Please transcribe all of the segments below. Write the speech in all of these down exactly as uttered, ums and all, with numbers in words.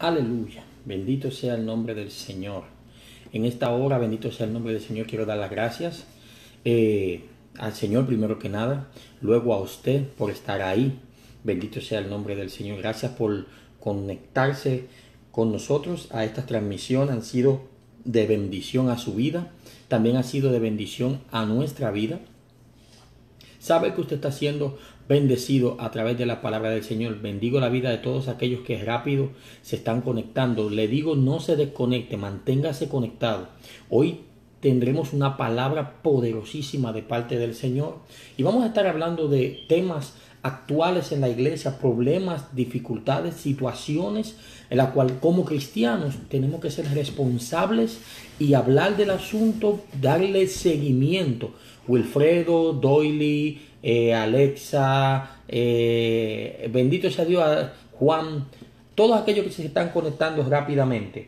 Aleluya, bendito sea el nombre del Señor. En esta hora, bendito sea el nombre del Señor, quiero dar las gracias eh, al Señor primero que nada, luego a usted por estar ahí. Bendito sea el nombre del Señor. Gracias por conectarse con nosotros a esta transmisión. Han sido de bendición a su vida, también ha sido de bendición a nuestra vida. Sabe que usted está siendo bendecido a través de la palabra del Señor. Bendigo la vida de todos aquellos que rápido se están conectando. Le digo, no se desconecte, manténgase conectado. Hoy tendremos una palabra poderosísima de parte del Señor y vamos a estar hablando de temas actuales en la iglesia, problemas, dificultades, situaciones en la cual como cristianos tenemos que ser responsables y hablar del asunto, darle seguimiento. Wilfredo, Doyle, eh, Alexa, eh, bendito sea Dios, Juan, todos aquellos que se están conectando rápidamente.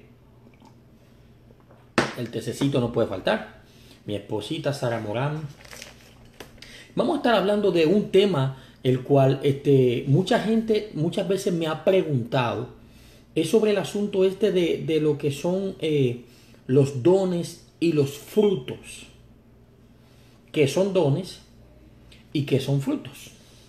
El tececito no puede faltar. Mi esposita Sara Morán. Vamos a estar hablando de un tema el cual este, mucha gente muchas veces me ha preguntado. Es sobre el asunto este de, de lo que son eh, los dones y los frutos. Que son dones y que son frutos.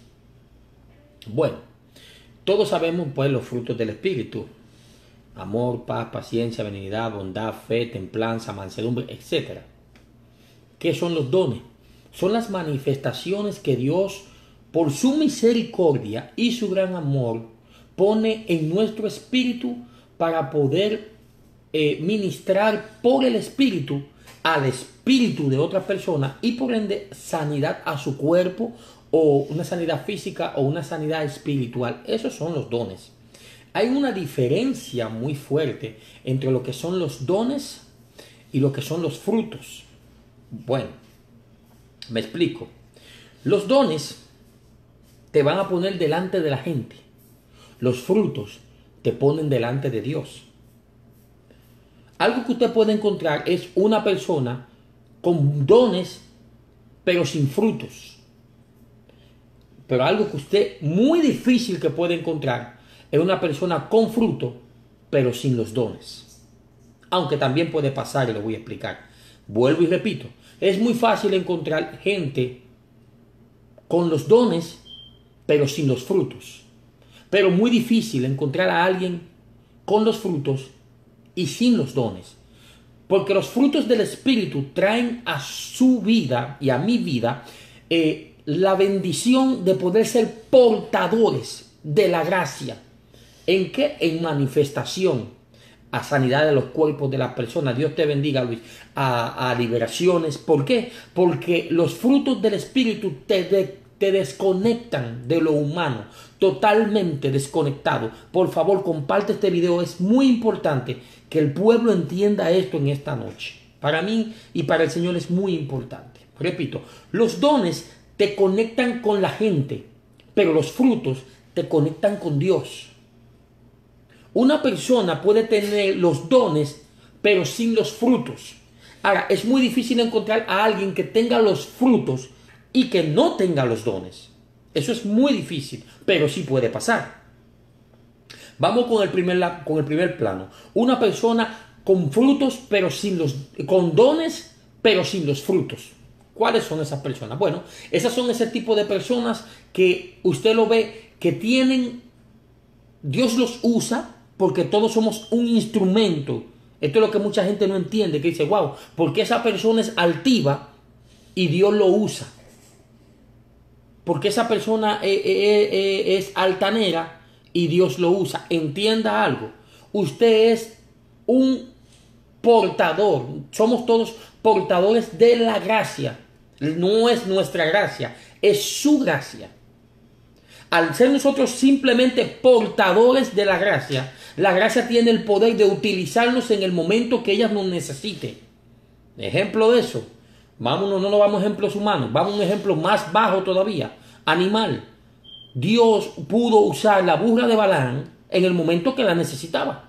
Bueno, todos sabemos pues los frutos del Espíritu. Amor, paz, paciencia, benignidad, bondad, fe, templanza, mansedumbre, etcétera. ¿Qué son los dones? Son las manifestaciones que Dios, por su misericordia y su gran amor, pone en nuestro espíritu para poder eh, ministrar por el Espíritu al espíritu de otra persona y por ende sanidad a su cuerpo, o una sanidad física o una sanidad espiritual. Esos son los dones. Hay una diferencia muy fuerte entre lo que son los dones y lo que son los frutos. Bueno, me explico. Los dones te van a poner delante de la gente. Los frutos te ponen delante de Dios. Algo que usted puede encontrar es una persona con dones, pero sin frutos. Pero algo que usted muy difícil que puede encontrar es una persona con fruto, pero sin los dones. Aunque también puede pasar y lo voy a explicar. Vuelvo y repito, es muy fácil encontrar gente con los dones, pero sin los frutos. Pero muy difícil encontrar a alguien con los frutos y sin los dones. Porque los frutos del Espíritu traen a su vida y a mi vida eh, la bendición de poder ser portadores de la gracia. ¿En qué? En manifestación. A sanidad de los cuerpos de las personas. Dios te bendiga, Luis. A, a liberaciones. ¿Por qué? Porque los frutos del Espíritu te de, te desconectan de lo humano, totalmente desconectado. Por favor, comparte este video, es muy importante que el pueblo entienda esto en esta noche. Para mí y para el Señor es muy importante. Repito, los dones te conectan con la gente, pero los frutos te conectan con Dios. Una persona puede tener los dones, pero sin los frutos. Ahora, es muy difícil encontrar a alguien que tenga los frutos y que no tenga los dones. Eso es muy difícil, pero sí puede pasar. Vamos con el primer, con el primer plano. Una persona con frutos, pero sin los, con dones, pero sin los frutos. ¿Cuáles son esas personas? Bueno, esas son ese tipo de personas que usted lo ve, que tienen, Dios los usa, porque todos somos un instrumento. Esto es lo que mucha gente no entiende, que dice, wow, porque esa persona es altiva y Dios lo usa. Porque esa persona eh, eh, eh, es altanera y Dios lo usa. Entienda algo. Usted es un portador. Somos todos portadores de la gracia. No es nuestra gracia, es su gracia. Al ser nosotros simplemente portadores de la gracia, la gracia tiene el poder de utilizarnos en el momento que ella nos necesite. Ejemplo de eso. Vámonos, no nos vamos a ejemplos humanos, vamos a un ejemplo más bajo todavía, animal. Dios pudo usar la burra de Balaam en el momento que la necesitaba.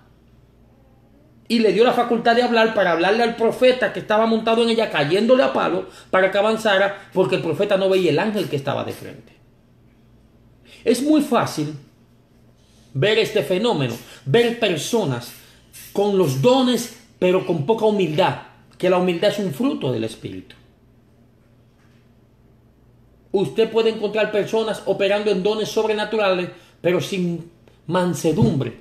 Y le dio la facultad de hablar para hablarle al profeta que estaba montado en ella, cayéndole a palo para que avanzara, porque el profeta no veía el ángel que estaba de frente. Es muy fácil ver este fenómeno, ver personas con los dones, pero con poca humildad, que la humildad es un fruto del Espíritu. Usted puede encontrar personas operando en dones sobrenaturales, pero sin mansedumbre.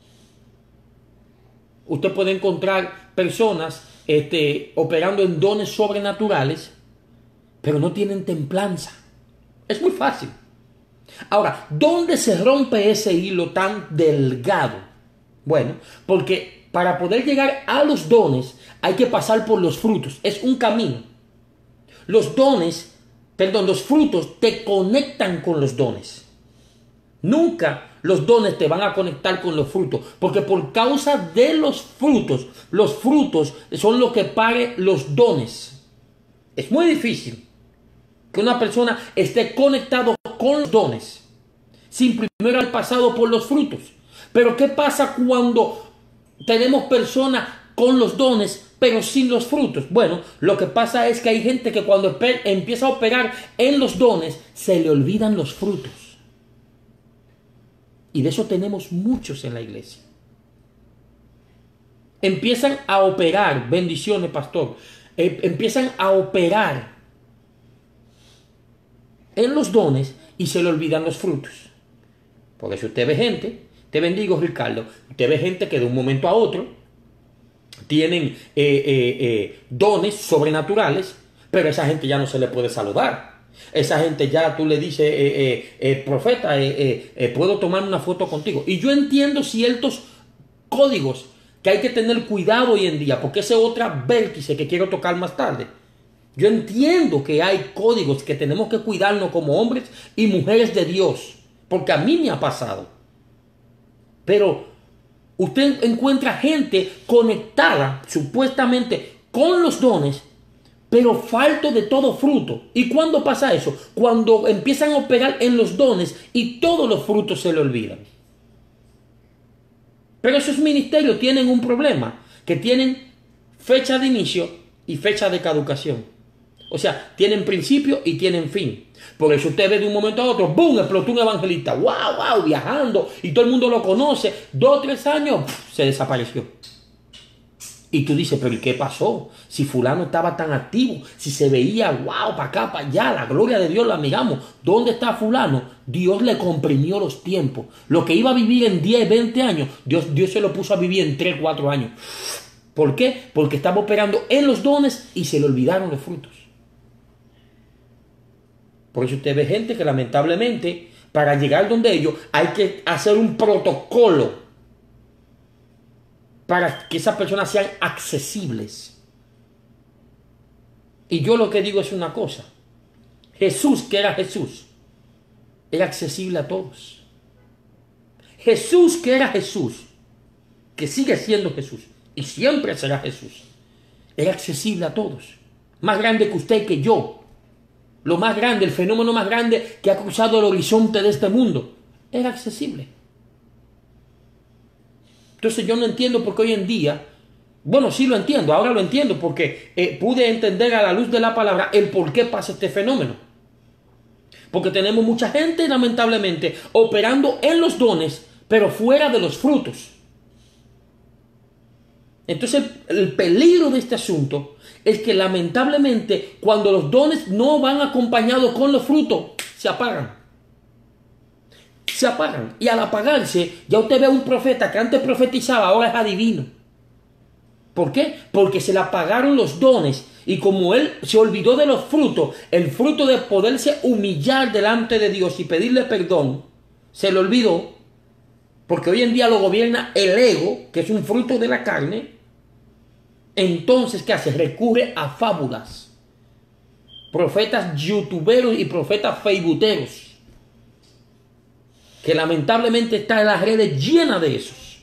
Usted puede encontrar personas este, operando en dones sobrenaturales, pero no tienen templanza. Es muy fácil. Ahora, ¿dónde se rompe ese hilo tan delgado? Bueno, porque para poder llegar a los dones hay que pasar por los frutos. Es un camino. Los dones, perdón, los frutos te conectan con los dones. Nunca los dones te van a conectar con los frutos, porque por causa de los frutos, los frutos son lo que pare los dones. Es muy difícil que una persona esté conectado con los dones sin primero haber pasado por los frutos. Pero ¿qué pasa cuando tenemos personas con los dones pero sin los frutos? Bueno, lo que pasa es que hay gente que cuando empieza a operar en los dones se le olvidan los frutos. Y de eso tenemos muchos en la iglesia. Empiezan a operar, bendiciones, pastor, eh, empiezan a operar en los dones y se le olvidan los frutos. Por eso usted ve gente, te bendigo, Ricardo, usted ve gente que de un momento a otro tienen eh, eh, eh, dones sobrenaturales, pero a esa gente ya no se le puede saludar. Esa gente ya tú le dices, eh, eh, eh, profeta, eh, eh, eh, puedo tomar una foto contigo. Y yo entiendo ciertos códigos que hay que tener cuidado hoy en día, porque ese es otra vértice que quiero tocar más tarde. Yo entiendo que hay códigos que tenemos que cuidarnos como hombres y mujeres de Dios, porque a mí me ha pasado. Pero usted encuentra gente conectada supuestamente con los dones, pero falto de todo fruto. ¿Y cuándo pasa eso? Cuando empiezan a operar en los dones y todos los frutos se le olvidan. Pero esos ministerios tienen un problema, que tienen fecha de inicio y fecha de caducación. O sea, tienen principio y tienen fin. Por eso usted ve de un momento a otro, ¡boom!, explotó un evangelista, ¡wow, wow!, viajando, y todo el mundo lo conoce. Dos o tres años, ¡puf!, se desapareció. Y tú dices, ¿pero qué pasó? Si fulano estaba tan activo, si se veía, wow, para acá, para allá, la gloria de Dios la miramos. ¿Dónde está fulano? Dios le comprimió los tiempos. Lo que iba a vivir en diez, veinte años, Dios, Dios se lo puso a vivir en tres, cuatro años. ¿Por qué? Porque estaba operando en los dones y se le olvidaron los frutos. Por eso usted ve gente que lamentablemente, para llegar donde ellos, hay que hacer un protocolo para que esas personas sean accesibles. Y yo lo que digo es una cosa. Jesús, que era Jesús, era accesible a todos. Jesús, que era Jesús, que sigue siendo Jesús y siempre será Jesús, era accesible a todos. Más grande que usted y que yo. Lo más grande, el fenómeno más grande que ha cruzado el horizonte de este mundo, era accesible. Entonces yo no entiendo por qué hoy en día, bueno, sí lo entiendo, ahora lo entiendo porque eh, pude entender a la luz de la palabra el por qué pasa este fenómeno. Porque tenemos mucha gente, lamentablemente, operando en los dones, pero fuera de los frutos. Entonces el, el peligro de este asunto es que lamentablemente cuando los dones no van acompañados con los frutos, se apagan. Se apagan. Y al apagarse, ya usted ve a un profeta que antes profetizaba, ahora es adivino. ¿Por qué? Porque se le apagaron los dones. Y como él se olvidó de los frutos, el fruto de poderse humillar delante de Dios y pedirle perdón, se le olvidó. Porque hoy en día lo gobierna el ego, que es un fruto de la carne. Entonces, ¿qué hace? Recurre a fábulas. Profetas youtuberos y profetas facebookeros, que lamentablemente está en las redes llenas de esos.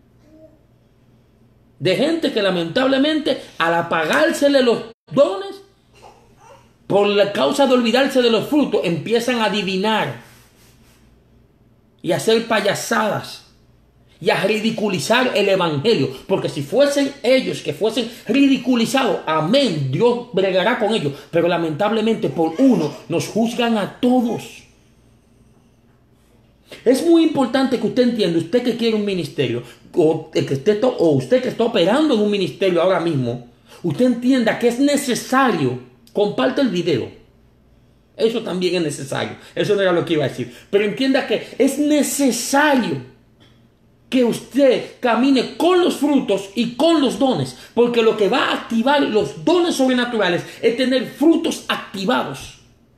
De gente que lamentablemente al apagársele los dones, por la causa de olvidarse de los frutos, empiezan a adivinar y a hacer payasadas y a ridiculizar el evangelio. Porque si fuesen ellos que fuesen ridiculizados, amén, Dios bregará con ellos. Pero lamentablemente por uno nos juzgan a todos. Es muy importante que usted entienda, usted que quiere un ministerio, o, que esté, o usted que está operando en un ministerio ahora mismo, usted entienda que es necesario, comparte el video. Eso también es necesario. Eso no era lo que iba a decir. Pero entienda que es necesario que usted camine con los frutos y con los dones. Porque lo que va a activar los dones sobrenaturales es tener frutos activados.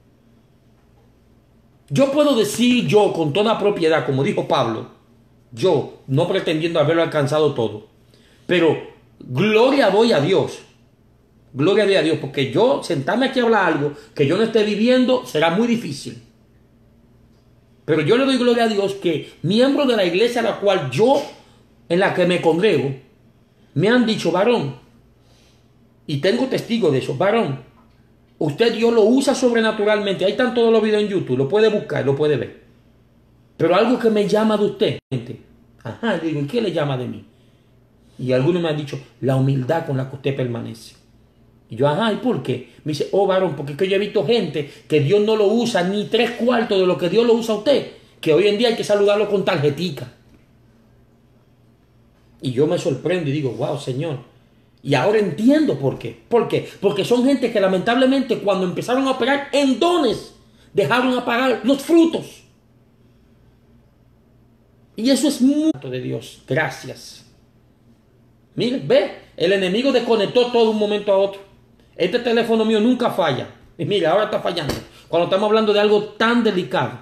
Yo puedo decir yo con toda propiedad, como dijo Pablo, yo, no pretendiendo haberlo alcanzado todo, pero gloria doy a Dios. Gloria doy a Dios, porque yo sentarme aquí a hablar algo que yo no esté viviendo será muy difícil. Pero yo le doy gloria a Dios que miembros de la iglesia a la cual yo, en la que me congrego, me han dicho, varón, y tengo testigos de eso, varón, usted Dios lo usa sobrenaturalmente. Ahí están todos los videos en YouTube, lo puede buscar, lo puede ver. Pero algo que me llama de usted, gente. Ajá, digo, ¿y qué le llama de mí? Y algunos me han dicho, la humildad con la que usted permanece. Y yo, ajá, ¿y por qué? Me dice, oh varón, porque es que yo he visto gente que Dios no lo usa ni tres cuartos de lo que Dios lo usa a usted, que hoy en día hay que saludarlo con tarjetica. Y yo me sorprendo y digo, wow, Señor. Y ahora entiendo por qué. ¿Por qué? Porque son gente que lamentablemente cuando empezaron a operar en dones, dejaron apagar los frutos. Y eso es mucho de Dios. Gracias. Mire, ve, el enemigo desconectó todo de un momento a otro. Este teléfono mío nunca falla. Y mira, ahora está fallando. Cuando estamos hablando de algo tan delicado.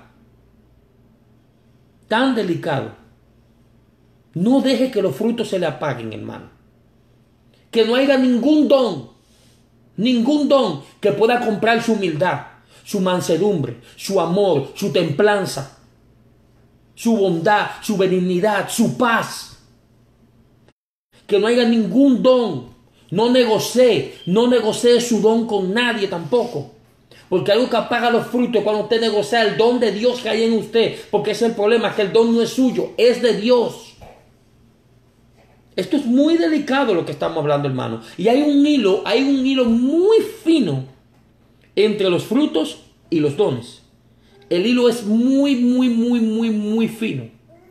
Tan delicado. No deje que los frutos se le apaguen, hermano. Que no haya ningún don. Ningún don que pueda comprar su humildad, su mansedumbre, su amor, su templanza, su bondad, su benignidad, su paz. Que no haya ningún don. No negocie, no negocie su don con nadie tampoco. Porque algo que apaga los frutos es cuando usted negocia el don de Dios que hay en usted. Porque ese es el problema, que el don no es suyo, es de Dios. Esto es muy delicado lo que estamos hablando, hermano. Y hay un hilo, hay un hilo muy fino entre los frutos y los dones. El hilo es muy, muy, muy, muy, muy fino.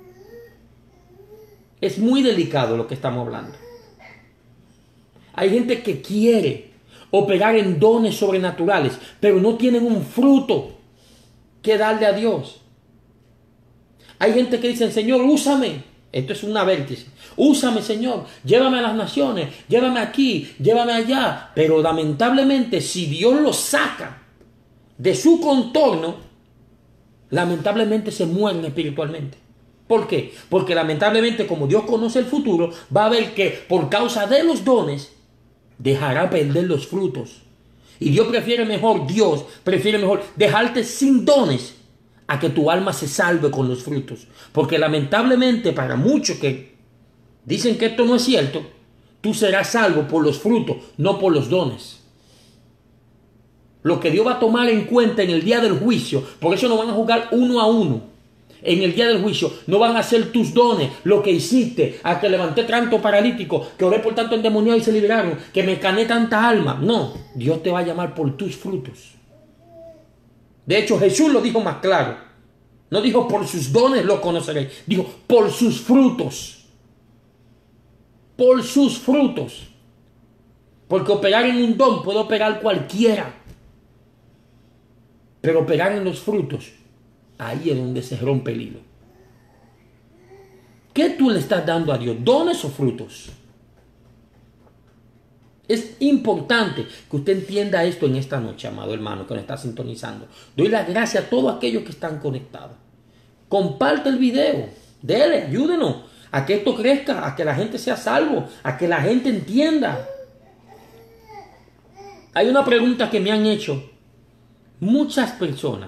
Es muy delicado lo que estamos hablando. Hay gente que quiere operar en dones sobrenaturales, pero no tienen un fruto que darle a Dios. Hay gente que dice, Señor, úsame. Esto es una vértice. Úsame, Señor. Llévame a las naciones. Llévame aquí. Llévame allá. Pero lamentablemente, si Dios lo saca de su contorno, lamentablemente se mueren espiritualmente. ¿Por qué? Porque lamentablemente, como Dios conoce el futuro, va a ver que por causa de los dones, dejará perder los frutos. Y Dios prefiere mejor, Dios prefiere mejor dejarte sin dones a que tu alma se salve con los frutos. Porque lamentablemente para muchos que dicen que esto no es cierto, tú serás salvo por los frutos, no por los dones. Lo que Dios va a tomar en cuenta en el día del juicio, por eso no van a juzgar uno a uno. En el día del juicio no van a ser tus dones, lo que hiciste, a que levanté tanto paralítico, que oré por tanto endemoniado y se liberaron, que me cané tanta alma. No, Dios te va a llamar por tus frutos. De hecho, Jesús lo dijo más claro. No dijo por sus dones lo conoceréis. Dijo por sus frutos. Por sus frutos. Porque operar en un don puede operar cualquiera. Pero operar en los frutos, ahí es donde se rompe el hilo. ¿Qué tú le estás dando a Dios? ¿Dones o frutos? Es importante que usted entienda esto en esta noche, amado hermano, que nos está sintonizando. Doy las gracias a todos aquellos que están conectados. Comparte el video. Dele, ayúdenos a que esto crezca, a que la gente sea salvo, a que la gente entienda. Hay una pregunta que me han hecho muchas personas.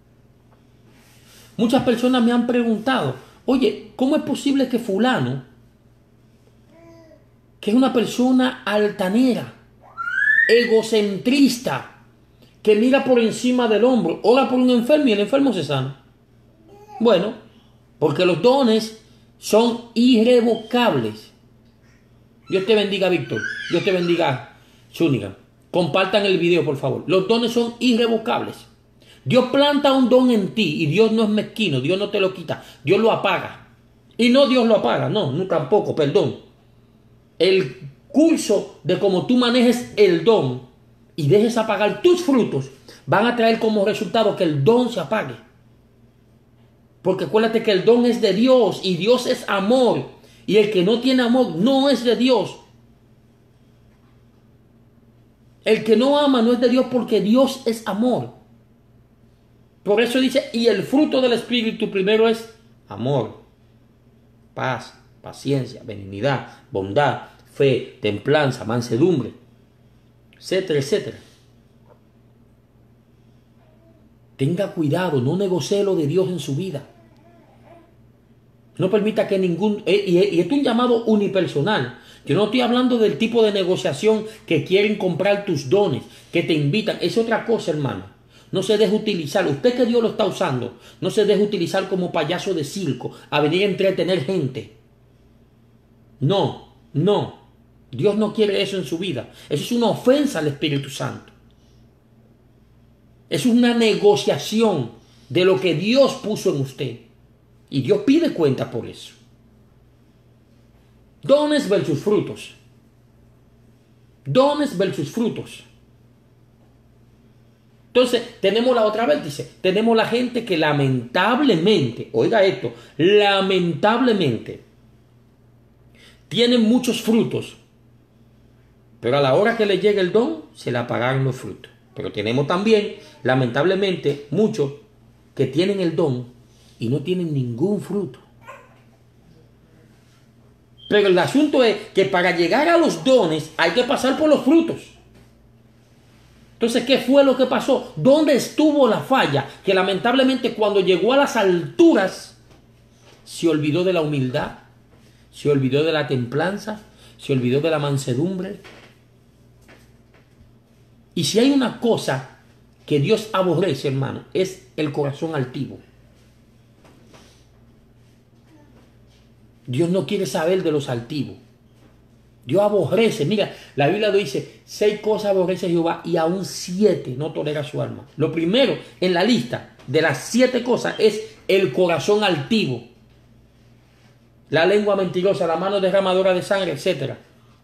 Muchas personas me han preguntado, oye, ¿cómo es posible que fulano, que es una persona altanera, egocentrista, que mira por encima del hombro, ora por un enfermo y el enfermo se sana? Bueno, porque los dones son irrevocables. Dios te bendiga, Víctor. Dios te bendiga, Zúñiga. Compartan el video, por favor. Los dones son irrevocables. Dios planta un don en ti y Dios no es mezquino, Dios no te lo quita, Dios lo apaga. Y no Dios lo apaga, no, no tampoco, perdón. El curso de cómo tú manejes el don y dejes apagar tus frutos van a traer como resultado que el don se apague. Porque acuérdate que el don es de Dios y Dios es amor. Y el que no tiene amor no es de Dios. El que no ama no es de Dios porque Dios es amor. Por eso dice, y el fruto del Espíritu primero es amor, paz, paciencia, benignidad, bondad, fe, templanza, mansedumbre, etcétera, etcétera. Tenga cuidado, no negocie lo de Dios en su vida. No permita que ningún... Y esto es un llamado unipersonal. Yo no estoy hablando del tipo de negociación que quieren comprar tus dones, que te invitan. Es otra cosa, hermano. No se deje utilizar. Usted que Dios lo está usando, no se deje utilizar como payaso de circo a venir a entretener gente. No, no. Dios no quiere eso en su vida. Eso es una ofensa al Espíritu Santo. Es una negociación de lo que Dios puso en usted. Y Dios pide cuenta por eso. Dones versus frutos. Dones versus frutos. Entonces, tenemos la otra vez, dice, tenemos la gente que lamentablemente, oiga esto, lamentablemente, tienen muchos frutos, pero a la hora que le llega el don, se le apagaron los frutos. Pero tenemos también, lamentablemente, muchos que tienen el don y no tienen ningún fruto. Pero el asunto es que para llegar a los dones hay que pasar por los frutos. Entonces, ¿qué fue lo que pasó? ¿Dónde estuvo la falla? Que lamentablemente cuando llegó a las alturas, se olvidó de la humildad, se olvidó de la templanza, se olvidó de la mansedumbre. Y si hay una cosa que Dios aborrece, hermano, es el corazón altivo. Dios no quiere saber de los altivos. Dios aborrece. Mira, la Biblia dice, seis cosas aborrece Jehová y aún siete no tolera su alma. Lo primero en la lista de las siete cosas es el corazón altivo. La lengua mentirosa, la mano derramadora de sangre, etcétera.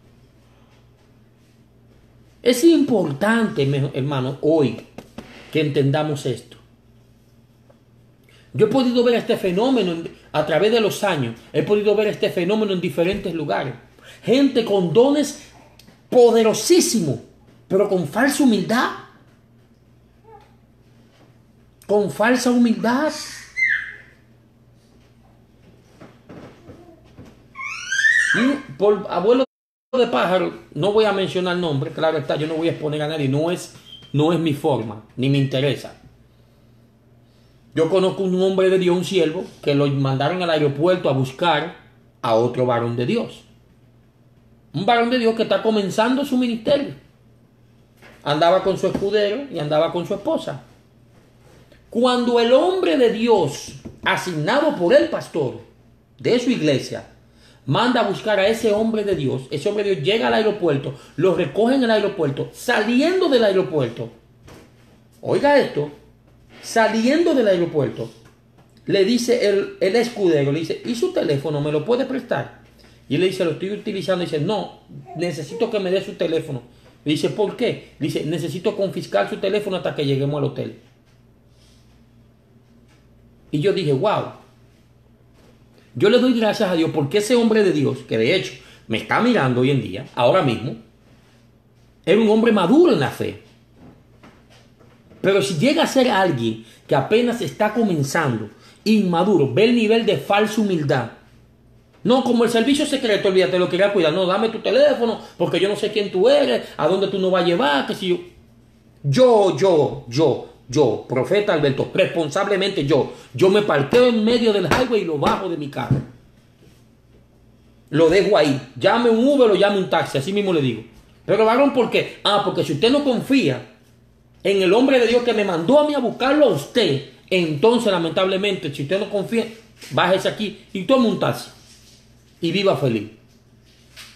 Es importante, hermano, hoy que entendamos esto. Yo he podido ver este fenómeno a través de los años. He podido ver este fenómeno en diferentes lugares. Gente con dones poderosísimos, pero con falsa humildad. Con falsa humildad. Y por abuelo de pájaro, no voy a mencionar nombre, claro está, yo no voy a exponer a nadie, no es, no es mi forma, ni me interesa. Yo conozco un hombre de Dios, un siervo, que lo mandaron al aeropuerto a buscar a otro varón de Dios. Un varón de Dios que está comenzando su ministerio. Andaba con su escudero y andaba con su esposa. Cuando el hombre de Dios, asignado por el pastor de su iglesia, manda a buscar a ese hombre de Dios, ese hombre de Dios llega al aeropuerto, lo recoge en el aeropuerto, saliendo del aeropuerto. Oiga esto. Saliendo del aeropuerto, le dice el, el escudero, le dice, ¿y su teléfono me lo puede prestar? Y él le dice, lo estoy utilizando. Y dice, no, necesito que me dé su teléfono. Le dice, ¿por qué? Le dice, necesito confiscar su teléfono hasta que lleguemos al hotel. Y yo dije, wow. Yo le doy gracias a Dios porque ese hombre de Dios, que de hecho me está mirando hoy en día, ahora mismo, era un hombre maduro en la fe. Pero si llega a ser alguien que apenas está comenzando, inmaduro, ve el nivel de falsa humildad. No, como el servicio secreto, olvídate, lo quería cuidar. No, dame tu teléfono, porque yo no sé quién tú eres, a dónde tú nos vas a llevar, que si yo... Yo, yo, yo, yo, profeta Alberto, responsablemente yo, yo me parqueo en medio del highway y lo bajo de mi carro. Lo dejo ahí. Llame un Uber o llame un taxi, así mismo le digo. Pero varón, ¿por qué? Ah, porque si usted no confía en el hombre de Dios que me mandó a mí a buscarlo a usted, entonces lamentablemente, si usted no confía, bájese aquí y tome un taxi y viva feliz.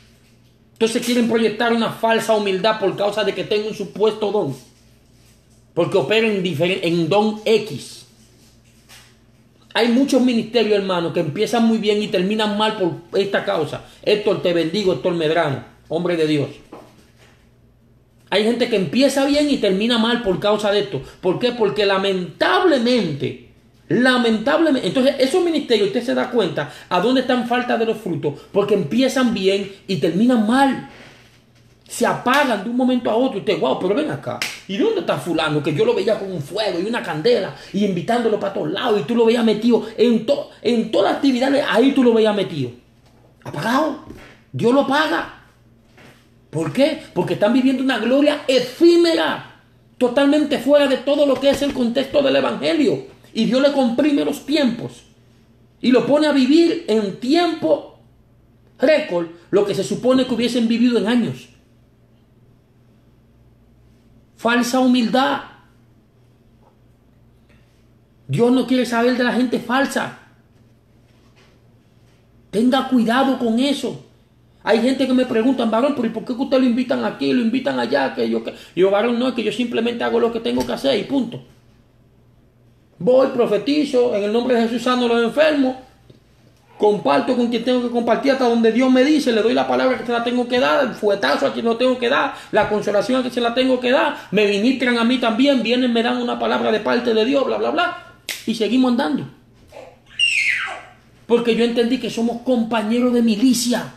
Entonces quieren proyectar una falsa humildad por causa de que tengo un supuesto don. porque opera en, en don X. Hay muchos ministerios, hermanos, que empiezan muy bien y terminan mal por esta causa. Héctor, te bendigo, Héctor Medrano, hombre de Dios. Hay gente que empieza bien y termina mal por causa de esto. ¿Por qué? Porque lamentablemente, lamentablemente, entonces esos ministerios, usted se da cuenta a dónde están falta de los frutos, porque empiezan bien y terminan mal. Se apagan de un momento a otro. Usted, wow, pero ven acá. ¿Y dónde está fulano? Que yo lo veía con un fuego y una candela y invitándolo para todos lados y tú lo veías metido en, to, en todas las actividades. Ahí tú lo veías metido. Apagado. Dios lo apaga. ¿Por qué? Porque están viviendo una gloria efímera, totalmente fuera de todo lo que es el contexto del evangelio. Y Dios le comprime los tiempos y lo pone a vivir en tiempo récord lo que se supone que hubiesen vivido en años. Falsa humildad. Dios no quiere saber de la gente falsa. Tenga cuidado con eso. Hay gente que me preguntan, varón, ¿pero por qué que usted lo invitan aquí, lo invitan allá? Que yo, que... yo, varón, no, es que yo simplemente hago lo que tengo que hacer y punto. Voy, profetizo, en el nombre de Jesús sano a los enfermos, comparto con quien tengo que compartir hasta donde Dios me dice, le doy la palabra que se la tengo que dar, el fuetazo a quien lo tengo que dar, la consolación a quien se la tengo que dar, me ministran a mí también, vienen, me dan una palabra de parte de Dios, bla, bla, bla, y seguimos andando. Porque yo entendí que somos compañeros de milicia.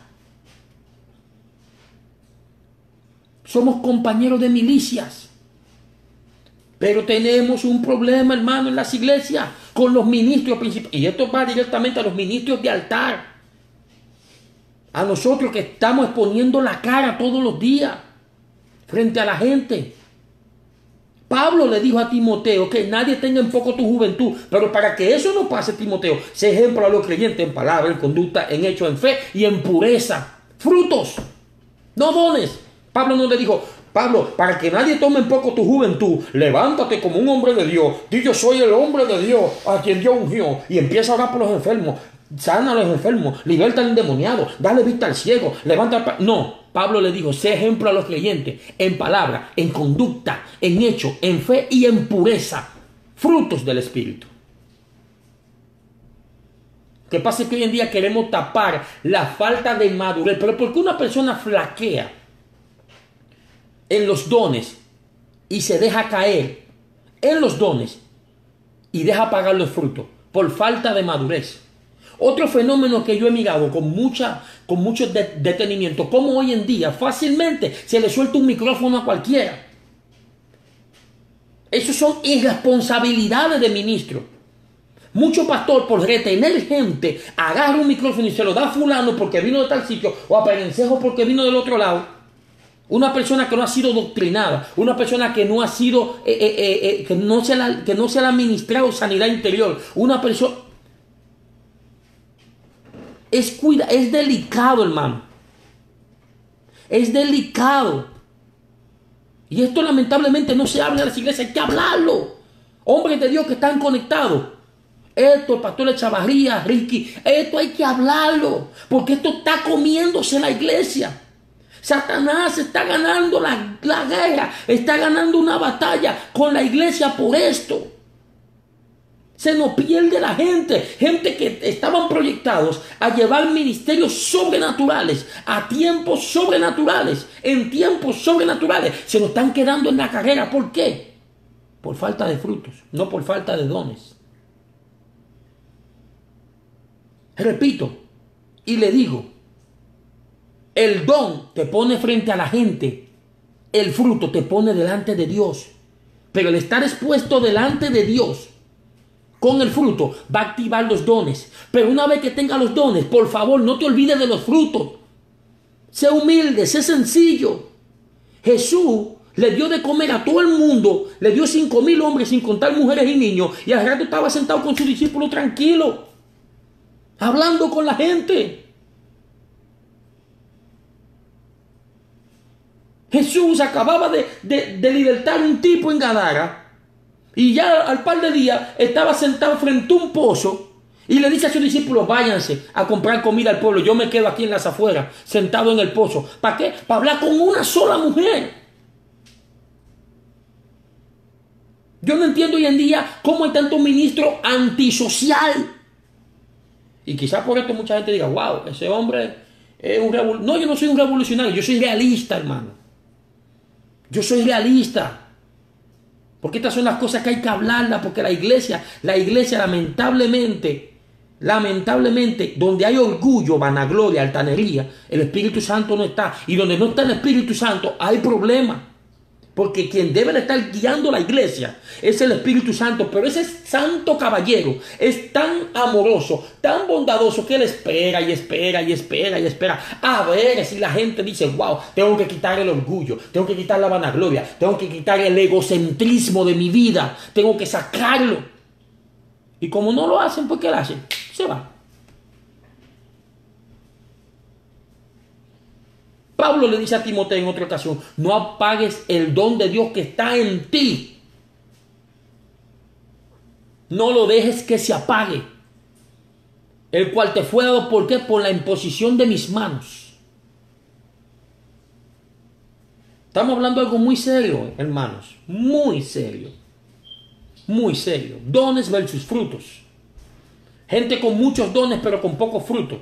Somos compañeros de milicias. Pero tenemos un problema, hermano, en las iglesias con los ministros principales. Y esto va directamente a los ministros de altar. A nosotros que estamos exponiendo la cara todos los días frente a la gente. Pablo le dijo a Timoteo que nadie tenga en poco tu juventud. Pero para que eso no pase, Timoteo, sé ejemplo a los creyentes en palabra, en conducta, en hecho, en fe y en pureza. Frutos, no dones. Pablo no le dijo, Pablo, para que nadie tome en poco tu juventud, levántate como un hombre de Dios. Di, yo soy el hombre de Dios a quien Dios ungió. Y empieza a orar por los enfermos. Sana a los enfermos. Liberta al endemoniado. Dale vista al ciego. Levanta al... No, Pablo le dijo, sé ejemplo a los creyentes. En palabra, en conducta, en hecho, en fe y en pureza. Frutos del Espíritu. Lo que pasa es que hoy en día queremos tapar la falta de madurez. Pero ¿por qué una persona flaquea en los dones y se deja caer en los dones y deja pagar los frutos? Por falta de madurez. Otro fenómeno que yo he mirado con, mucha, con mucho de, detenimiento, como hoy en día fácilmente se le suelta un micrófono a cualquiera. Esas son irresponsabilidades de ministro. Mucho pastor, por retener gente, agarra un micrófono y se lo da a fulano porque vino de tal sitio, o a Perencejo porque vino del otro lado. Una persona que no ha sido doctrinada, una persona que no ha sido, eh, eh, eh, que, no se la, que no se le ha administrado sanidad interior, una persona... Es, cuida, es delicado, hermano. Es delicado. Y esto lamentablemente no se habla en las iglesias, hay que hablarlo. Hombres de Dios que están conectados. Esto, el pastor de Chavarría, Ricky, esto hay que hablarlo, porque esto está comiéndose la iglesia. Satanás está ganando la, la guerra, está ganando una batalla con la iglesia por esto. Se nos pierde la gente, gente que estaban proyectados a llevar ministerios sobrenaturales, a tiempos sobrenaturales, en tiempos sobrenaturales. Se nos están quedando en la carrera. ¿Por qué? Por falta de frutos, no por falta de dones. Repito, y le digo, el don te pone frente a la gente, el fruto te pone delante de Dios. Pero el estar expuesto delante de Dios con el fruto va a activar los dones. Pero una vez que tenga los dones, por favor, no te olvides de los frutos. Sé humilde, sé sencillo. Jesús le dio de comer a todo el mundo, le dio cinco mil hombres sin contar mujeres y niños, y al rato estaba sentado con sus discípulos tranquilo, hablando con la gente. Jesús acababa de, de, de libertar un tipo en Gadara, y ya al par de días estaba sentado frente a un pozo y le dice a sus discípulos, váyanse a comprar comida al pueblo, yo me quedo aquí en las afueras, sentado en el pozo. ¿Para qué? Para hablar con una sola mujer. Yo no entiendo hoy en día cómo hay tanto ministro antisocial. Y quizás por esto mucha gente diga, wow, ese hombre es un revolucionario. No, yo no soy un revolucionario, yo soy realista, hermano. Yo soy realista. Porque estas son las cosas que hay que hablarlas, porque la iglesia, la iglesia lamentablemente, lamentablemente, donde hay orgullo, vanagloria, altanería, el Espíritu Santo no está. Y donde no está el Espíritu Santo, hay problemas. Porque quien debe de estar guiando la iglesia es el Espíritu Santo. Pero ese santo caballero es tan amoroso, tan bondadoso, que él espera y espera y espera y espera. A ver si la gente dice, wow, tengo que quitar el orgullo, tengo que quitar la vanagloria, tengo que quitar el egocentrismo de mi vida, tengo que sacarlo. Y como no lo hacen, pues ¿qué lo hacen? Se va. Pablo le dice a Timoteo en otra ocasión, no apagues el don de Dios que está en ti. No lo dejes que se apague. El cual te fue dado, ¿por qué? Por la imposición de mis manos. Estamos hablando de algo muy serio, hermanos. Muy serio. Muy serio. Dones versus frutos. Gente con muchos dones pero con pocos frutos.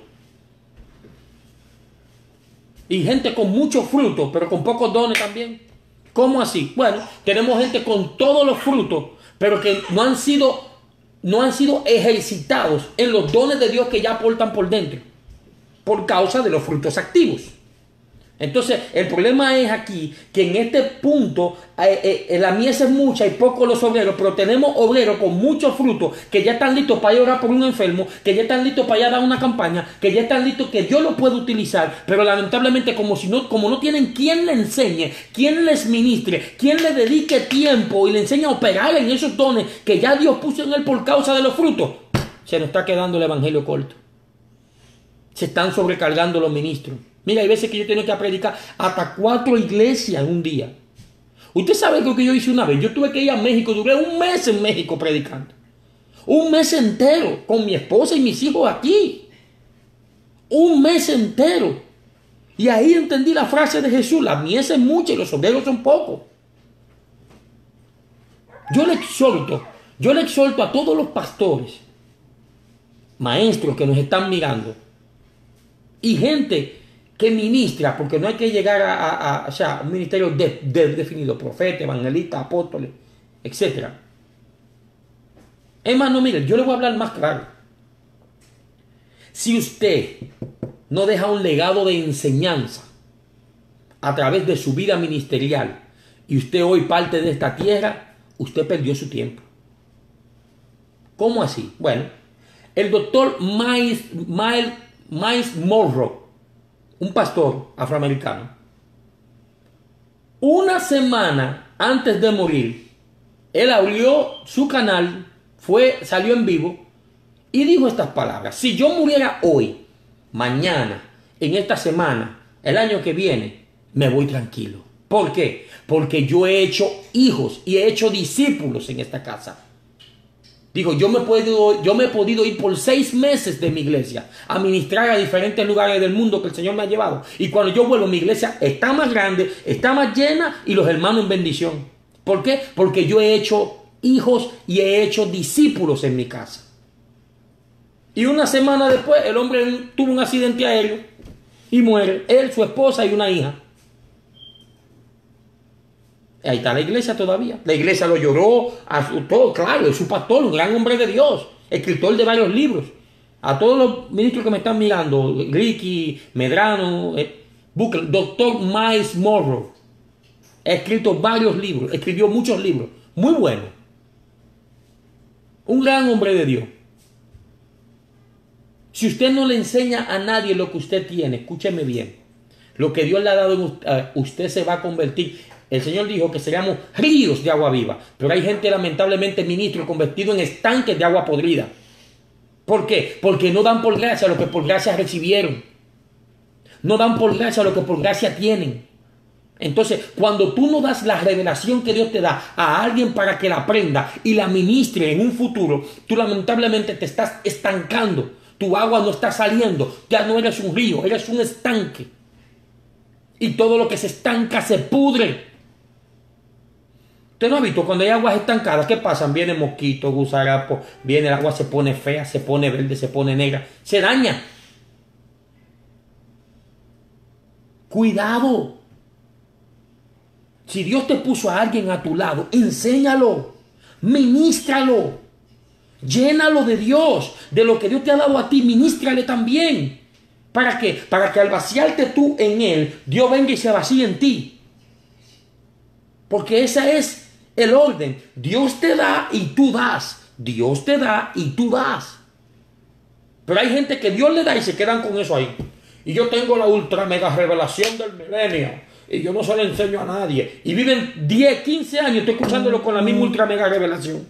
Y gente con muchos frutos, pero con pocos dones también. ¿Cómo así? Bueno, tenemos gente con todos los frutos, pero que no han sido, no han sido ejercitados en los dones de Dios que ya aportan por dentro, por causa de los frutos activos. Entonces, el problema es aquí que en este punto eh, eh, la mies es mucha y pocos los obreros, pero tenemos obreros con muchos frutos que ya están listos para ir a orar por un enfermo, que ya están listos para ir a dar una campaña, que ya están listos, que Dios lo puede utilizar, pero lamentablemente como, si no, como no tienen quien le enseñe, quien les ministre, quien le dedique tiempo y le enseñe a operar en esos dones que ya Dios puso en él por causa de los frutos, se nos está quedando el evangelio corto. Se están sobrecargando los ministros. Mira, hay veces que yo tengo que predicar hasta cuatro iglesias en un día. Usted sabe lo que yo hice una vez. Yo tuve que ir a México, duré un mes en México predicando. Un mes entero con mi esposa y mis hijos aquí. Un mes entero. Y ahí entendí la frase de Jesús: la mies es mucha y los obreros son pocos. Yo le exhorto, yo le exhorto a todos los pastores, maestros que nos están mirando y gente que ministra, porque no hay que llegar a, a, a o sea, un ministerio de, de, definido, profeta, evangelista, apóstoles, etcétera. Hermano, mire, yo le voy a hablar más claro. Si usted no deja un legado de enseñanza a través de su vida ministerial y usted hoy parte de esta tierra, usted perdió su tiempo. ¿Cómo así? Bueno, el doctor Miles, Miles, Miles Monroe, un pastor afroamericano, una semana antes de morir, él abrió su canal, fue, salió en vivo y dijo estas palabras: si yo muriera hoy, mañana, en esta semana, el año que viene, me voy tranquilo. ¿Por qué? Porque yo he hecho hijos y he hecho discípulos en esta casa. Dijo, yo me, he podido, yo me he podido ir por seis meses de mi iglesia a ministrar a diferentes lugares del mundo que el Señor me ha llevado. Y cuando yo vuelvo, mi iglesia está más grande, está más llena y los hermanos en bendición. ¿Por qué? Porque yo he hecho hijos y he hecho discípulos en mi casa. Y una semana después, el hombre tuvo un accidente aéreo y muere. Él, su esposa y una hija. Ahí está la iglesia todavía. La iglesia lo lloró, a su, todo, claro, es su pastor, un gran hombre de Dios, escritor de varios libros. A todos los ministros que me están mirando, Ricky, Medrano, eh, Booker, doctor Miles Monroe, ha escrito varios libros, escribió muchos libros, muy buenos. Un gran hombre de Dios. Si usted no le enseña a nadie lo que usted tiene, escúcheme bien, lo que Dios le ha dado a usted, se va a convertir. El Señor dijo que seríamos ríos de agua viva, pero hay gente lamentablemente, ministros, convertidos en estanques de agua podrida. ¿Por qué? Porque no dan por gracia lo que por gracia recibieron. No dan por gracia lo que por gracia tienen. Entonces, cuando tú no das la revelación que Dios te da a alguien para que la aprenda y la ministre en un futuro, tú lamentablemente te estás estancando. Tu agua no está saliendo. Ya no eres un río, eres un estanque. Y todo lo que se estanca se pudre. Usted no ha visto cuando hay aguas estancadas, ¿qué pasan? Vienen mosquitos, gusarapos, viene el agua, se pone fea, se pone verde, se pone negra, se daña. Cuidado. Si Dios te puso a alguien a tu lado, enséñalo, ministralo, llénalo de Dios, de lo que Dios te ha dado a ti, ministrale también. ¿Para qué? Para que al vaciarte tú en Él, Dios venga y se vacíe en ti. Porque ese es el orden. Dios te da y tú das. Dios te da y tú das. Pero hay gente que Dios le da y se quedan con eso ahí. Y yo tengo la ultra mega revelación del milenio. Y yo no se la enseño a nadie. Y viven diez, quince años, estoy escuchándolo con la misma ultra mega revelación.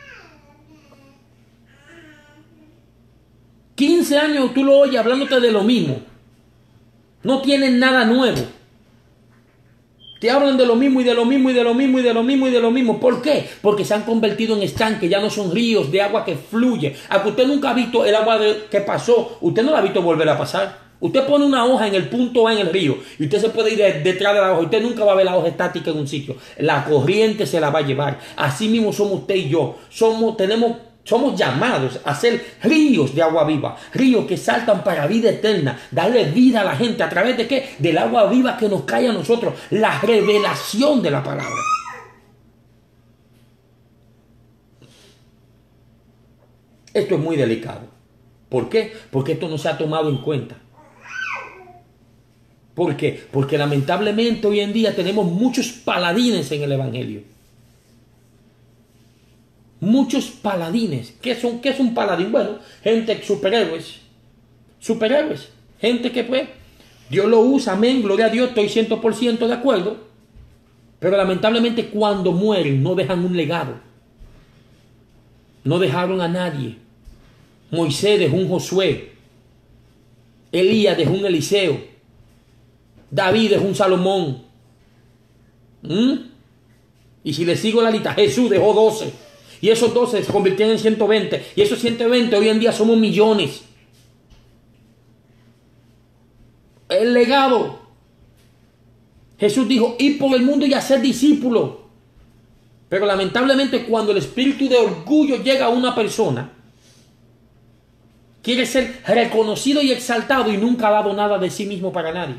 quince años tú lo oyes hablándote de lo mismo. No tienen nada nuevo. Te hablan de lo mismo y de lo mismo y de lo mismo y de lo mismo y de lo mismo. ¿Por qué? Porque se han convertido en estanques, ya no son ríos de agua que fluye. Aunque usted nunca ha visto el agua de, que pasó, usted no la ha visto volver a pasar. Usted pone una hoja en el punto A en el río y usted se puede ir de, detrás de la hoja. Usted nunca va a ver la hoja estática en un sitio. La corriente se la va a llevar. Así mismo somos usted y yo. Somos, tenemos, somos llamados a ser ríos de agua viva. Ríos que saltan para vida eterna. Darle vida a la gente. ¿A través de qué? Del agua viva que nos cae a nosotros. La revelación de la palabra. Esto es muy delicado. ¿Por qué? Porque esto no se ha tomado en cuenta. ¿Por qué? Porque lamentablemente hoy en día tenemos muchos paladines en el Evangelio. Muchos paladines. ¿Qué son? ¿Qué es un paladín? Bueno, gente, superhéroes. Superhéroes. Gente que pues, Dios lo usa, amén, gloria a Dios, estoy cien por ciento de acuerdo. Pero lamentablemente cuando mueren no dejan un legado. No dejaron a nadie. Moisés dejó un Josué. Elías dejó un Eliseo. David es un Salomón. ¿Mm? Y si le sigo la lista, Jesús dejó doce. Y esos doce se convirtieron en ciento veinte. Y esos ciento veinte hoy en día somos millones. El legado. Jesús dijo, ir por el mundo y hacer discípulos. Pero lamentablemente cuando el espíritu de orgullo llega a una persona, quiere ser reconocido y exaltado y nunca ha dado nada de sí mismo para nadie.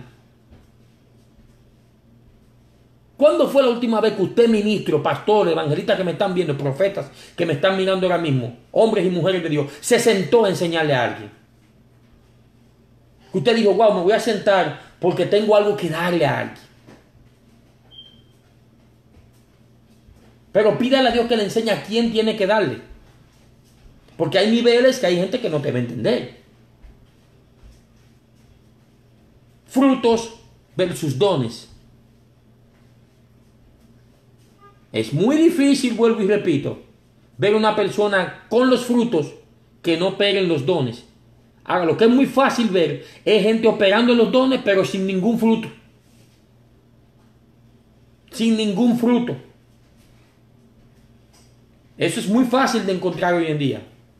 ¿Cuándo fue la última vez que usted, ministro, pastor, evangelista que me están viendo, profetas que me están mirando ahora mismo, hombres y mujeres de Dios, se sentó a enseñarle a alguien? Que usted dijo, wow, me voy a sentar porque tengo algo que darle a alguien. Pero pídale a Dios que le enseñe a quién tiene que darle. Porque hay niveles que hay gente que no te va a entender. Frutos versus dones. Es muy difícil, vuelvo y repito, ver una persona con los frutos que no peguen los dones. Ahora, lo que es muy fácil ver es gente operando en los dones, pero sin ningún fruto. Sin ningún fruto. Eso es muy fácil de encontrar hoy en día.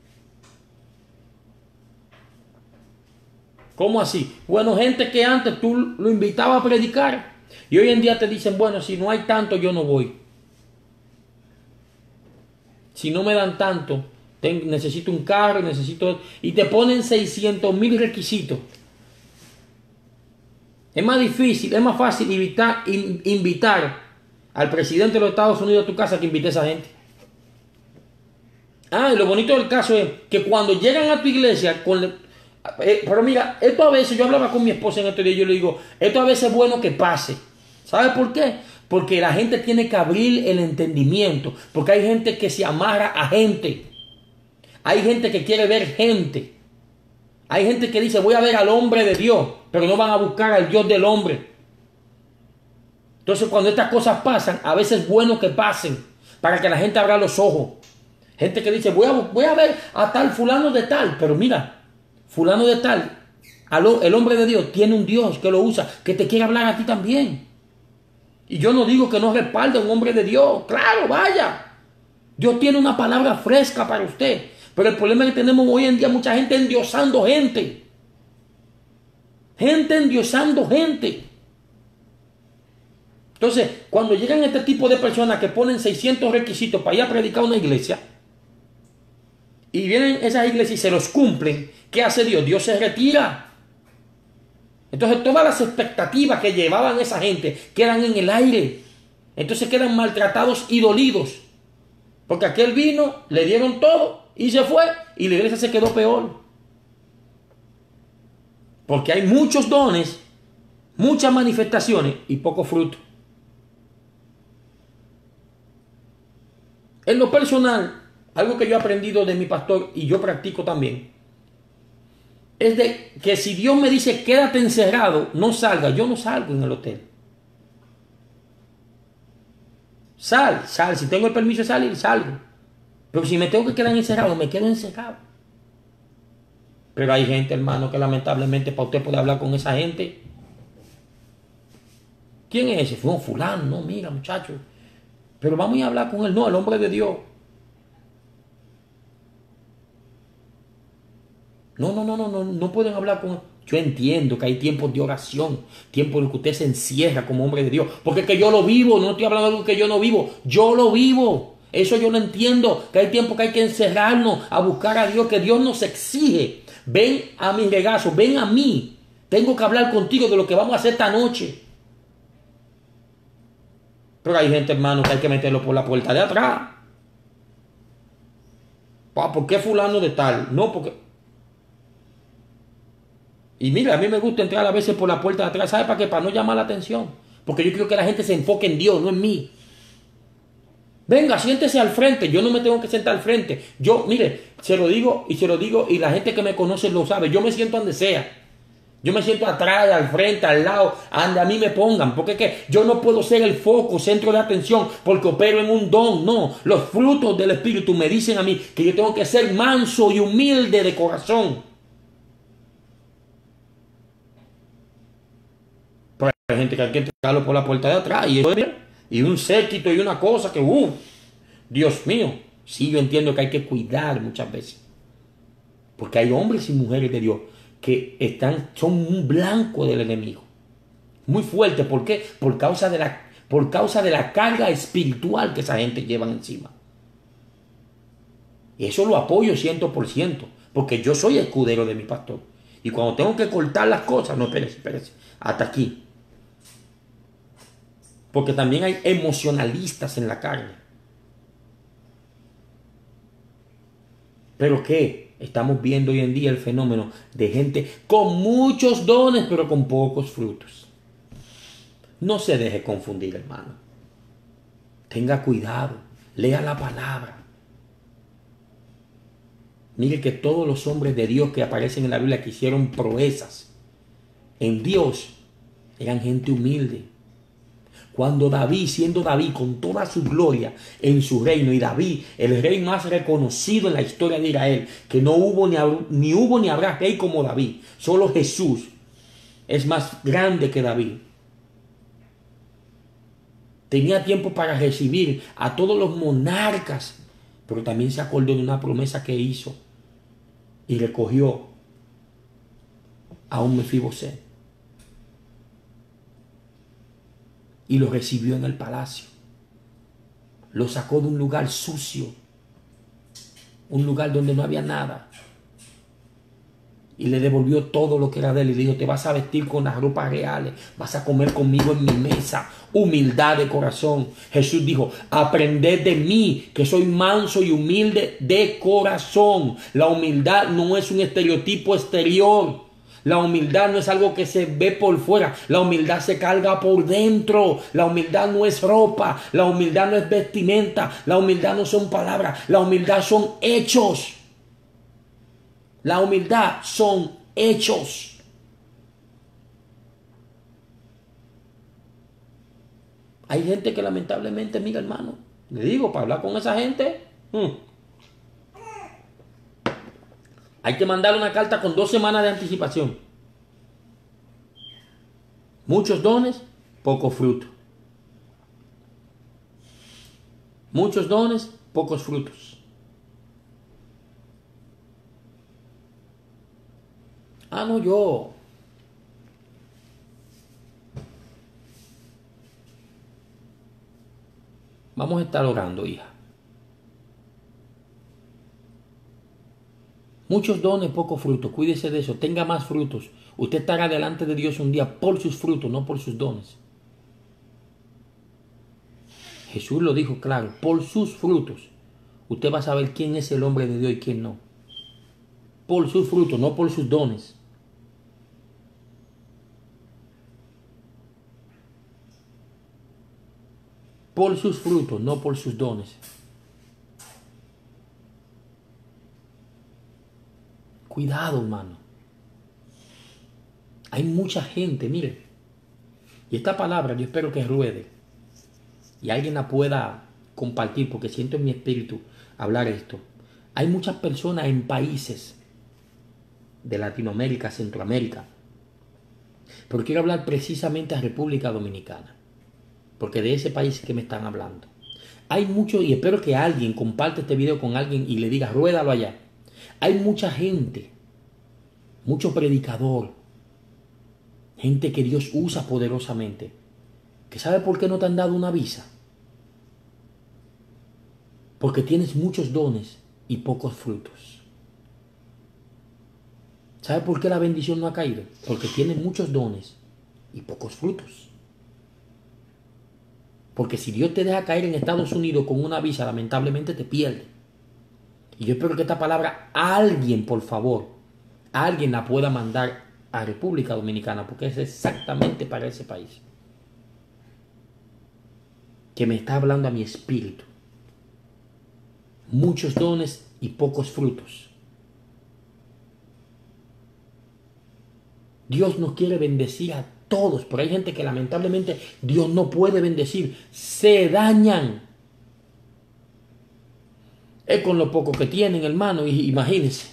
¿Cómo así? Bueno, gente que antes tú lo invitabas a predicar y hoy en día te dicen, bueno, si no hay tanto, yo no voy. Si no me dan tanto, ten, necesito un carro, necesito... Y te ponen seiscientos mil requisitos. Es más difícil, es más fácil invitar, in, invitar al presidente de los Estados Unidos a tu casa que invite a esa gente. Ah, y lo bonito del caso es que cuando llegan a tu iglesia, con, eh, pero mira, esto a veces, yo hablaba con mi esposa en este día y yo le digo, esto a veces es bueno que pase. ¿Sabe por qué? Porque la gente tiene que abrir el entendimiento. Porque hay gente que se amarra a gente. Hay gente que quiere ver gente. Hay gente que dice, voy a ver al hombre de Dios, pero no van a buscar al Dios del hombre. Entonces, cuando estas cosas pasan, a veces es bueno que pasen para que la gente abra los ojos. Gente que dice, voy a, voy a ver a tal fulano de tal, pero mira, fulano de tal, el hombre de Dios tiene un Dios que lo usa, que te quiere hablar a ti también. Y yo no digo que no respalde a un hombre de Dios. Claro, vaya. Dios tiene una palabra fresca para usted. Pero el problema es que tenemos hoy en día mucha gente endiosando gente. Gente endiosando gente. Entonces, cuando llegan este tipo de personas que ponen seiscientos requisitos para ir a predicar a una iglesia, y vienen esas iglesias y se los cumplen, ¿qué hace Dios? Dios se retira. Entonces, todas las expectativas que llevaban esa gente quedan en el aire. Entonces quedan maltratados y dolidos. Porque aquel vino, le dieron todo y se fue, y la iglesia se quedó peor. Porque hay muchos dones, muchas manifestaciones y poco fruto. En lo personal, algo que yo he aprendido de mi pastor y yo practico también, es de que si Dios me dice quédate encerrado, no salga, yo no salgo en el hotel. Sal, sal, si tengo el permiso de salir, salgo. Pero si me tengo que quedar encerrado, me quedo encerrado. Pero hay gente, hermano, que lamentablemente para usted poder hablar con esa gente. ¿Quién es ese? Fue un fulano, no, mira, muchacho. Pero vamos a hablar con él, no, el hombre de Dios. No, no, no, no, no, no pueden hablar con él. Yo entiendo que hay tiempos de oración, tiempos en los que usted se encierra como hombre de Dios. Porque es que yo lo vivo, no estoy hablando de algo que yo no vivo. Yo lo vivo. Eso yo lo entiendo, que hay tiempos que hay que encerrarnos a buscar a Dios, que Dios nos exige. Ven a mi regazo, ven a mí. Tengo que hablar contigo de lo que vamos a hacer esta noche. Pero hay gente, hermano, que hay que meterlo por la puerta de atrás. ¿Por qué fulano de tal? No, porque... Y mira, a mí me gusta entrar a veces por la puerta de atrás. ¿Sabe para qué? Para no llamar la atención. Porque yo quiero que la gente se enfoque en Dios, no en mí. Venga, siéntese al frente. Yo no me tengo que sentar al frente. Yo, mire, se lo digo y se lo digo y la gente que me conoce lo sabe. Yo me siento donde sea. Yo me siento atrás, al frente, al lado, donde a mí me pongan. Porque es que yo no puedo ser el foco, centro de atención, porque opero en un don. No, los frutos del Espíritu me dicen a mí que yo tengo que ser manso y humilde de corazón. Pero hay gente que hay que entrarlo por la puerta de atrás. Y, eso, y un séquito y una cosa que, uff, Dios mío. Sí, yo entiendo que hay que cuidar muchas veces. Porque hay hombres y mujeres de Dios que están, son un blanco del enemigo. Muy fuerte. ¿Por qué? Por causa de la, por causa de la carga espiritual que esa gente lleva encima. Y eso lo apoyo ciento por ciento. Porque yo soy escudero de mi pastor. Y cuando tengo que cortar las cosas, no, espérese, espérese. Hasta aquí. Porque también hay emocionalistas en la carne. ¿Pero qué? Estamos viendo hoy en día el fenómeno de gente con muchos dones, pero con pocos frutos. No se deje confundir, hermano. Tenga cuidado. Lea la palabra. Mire que todos los hombres de Dios que aparecen en la Biblia que hicieron proezas en Dios eran gente humilde. Cuando David, siendo David con toda su gloria en su reino, y David, el rey más reconocido en la historia de Israel, que no hubo ni, ni hubo ni habrá rey como David, solo Jesús es más grande que David. Tenía tiempo para recibir a todos los monarcas, pero también se acordó de una promesa que hizo y recogió a un Mefiboset. Y lo recibió en el palacio. Lo sacó de un lugar sucio. Un lugar donde no había nada. Y le devolvió todo lo que era de él. Y le dijo, te vas a vestir con las ropas reales. Vas a comer conmigo en mi mesa. Humildad de corazón. Jesús dijo, aprended de mí, que soy manso y humilde de corazón. La humildad no es un estereotipo exterior. La humildad no es algo que se ve por fuera. La humildad se carga por dentro. La humildad no es ropa. La humildad no es vestimenta. La humildad no son palabras. La humildad son hechos. La humildad son hechos. Hay gente que lamentablemente, mira, hermano, le digo, para hablar con esa gente, hmm, hay que mandarle una carta con dos semanas de anticipación. Muchos dones, poco fruto. Muchos dones, pocos frutos. Ah, no, yo. Vamos a estar orando, hija. Muchos dones, pocos frutos. Cuídese de eso. Tenga más frutos. Usted estará delante de Dios un día por sus frutos, no por sus dones. Jesús lo dijo claro. Por sus frutos. Usted va a saber quién es el hombre de Dios y quién no. Por sus frutos, no por sus dones. Por sus frutos, no por sus dones. Cuidado, hermano. Hay mucha gente, mire. Y esta palabra yo espero que ruede. Y alguien la pueda compartir, porque siento en mi espíritu hablar esto. Hay muchas personas en países de Latinoamérica, Centroamérica. Pero quiero hablar precisamente a República Dominicana. Porque de ese país que me están hablando. Hay mucho, y espero que alguien comparte este video con alguien y le diga, ruédalo allá. Hay mucha gente, mucho predicador, gente que Dios usa poderosamente, que sabe por qué no te han dado una visa. Porque tienes muchos dones y pocos frutos. ¿Sabe por qué la bendición no ha caído? Porque tienes muchos dones y pocos frutos. Porque si Dios te deja caer en Estados Unidos con una visa, lamentablemente te pierde. Y yo espero que esta palabra alguien, por favor, alguien la pueda mandar a República Dominicana, porque es exactamente para ese país. Que me está hablando a mi espíritu. Muchos dones y pocos frutos. Dios nos quiere bendecir a todos, pero hay gente que lamentablemente Dios no puede bendecir. Se dañan. Es con lo poco que tienen, hermano, y imagínense.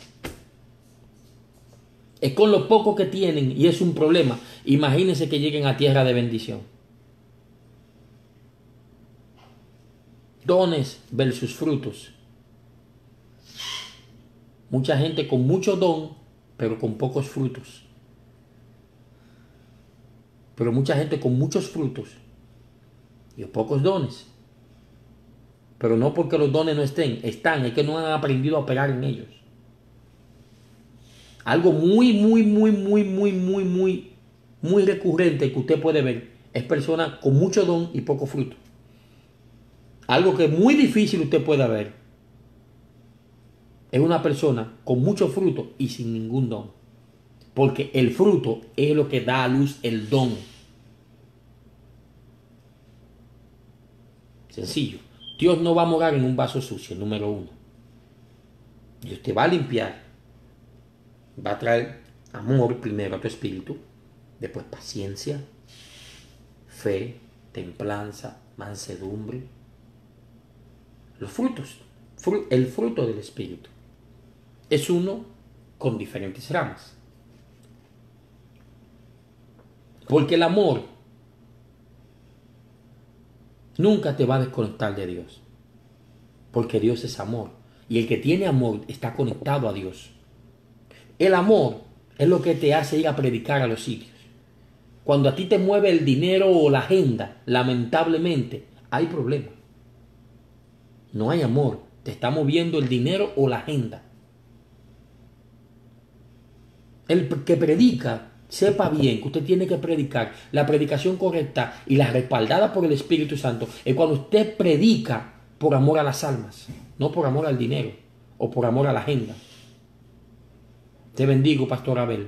Es con lo poco que tienen y es un problema. Imagínense que lleguen a tierra de bendición. Dones versus frutos. Mucha gente con mucho don, pero con pocos frutos. Pero mucha gente con muchos frutos y pocos dones. Pero no porque los dones no estén, están, es que no han aprendido a operar en ellos. Algo muy, muy, muy, muy, muy, muy, muy, muy recurrente que usted puede ver es personas con mucho don y poco fruto. Algo que es muy difícil usted pueda ver es una persona con mucho fruto y sin ningún don. Porque el fruto es lo que da a luz el don. Sencillo. Dios no va a morar en un vaso sucio, número uno. Dios te va a limpiar. Va a traer amor primero a tu espíritu. Después paciencia, fe, templanza, mansedumbre. Los frutos. El fruto del espíritu. Es uno con diferentes ramas. Porque el amor nunca te va a desconectar de Dios. Porque Dios es amor. Y el que tiene amor está conectado a Dios. El amor es lo que te hace ir a predicar a los sitios. Cuando a ti te mueve el dinero o la agenda, lamentablemente, hay problema. No hay amor. Te está moviendo el dinero o la agenda. El que predica, sepa bien que usted tiene que predicar. La predicación correcta y la respaldada por el Espíritu Santo es cuando usted predica por amor a las almas, no por amor al dinero o por amor a la agenda. Te bendigo, Pastor Abel.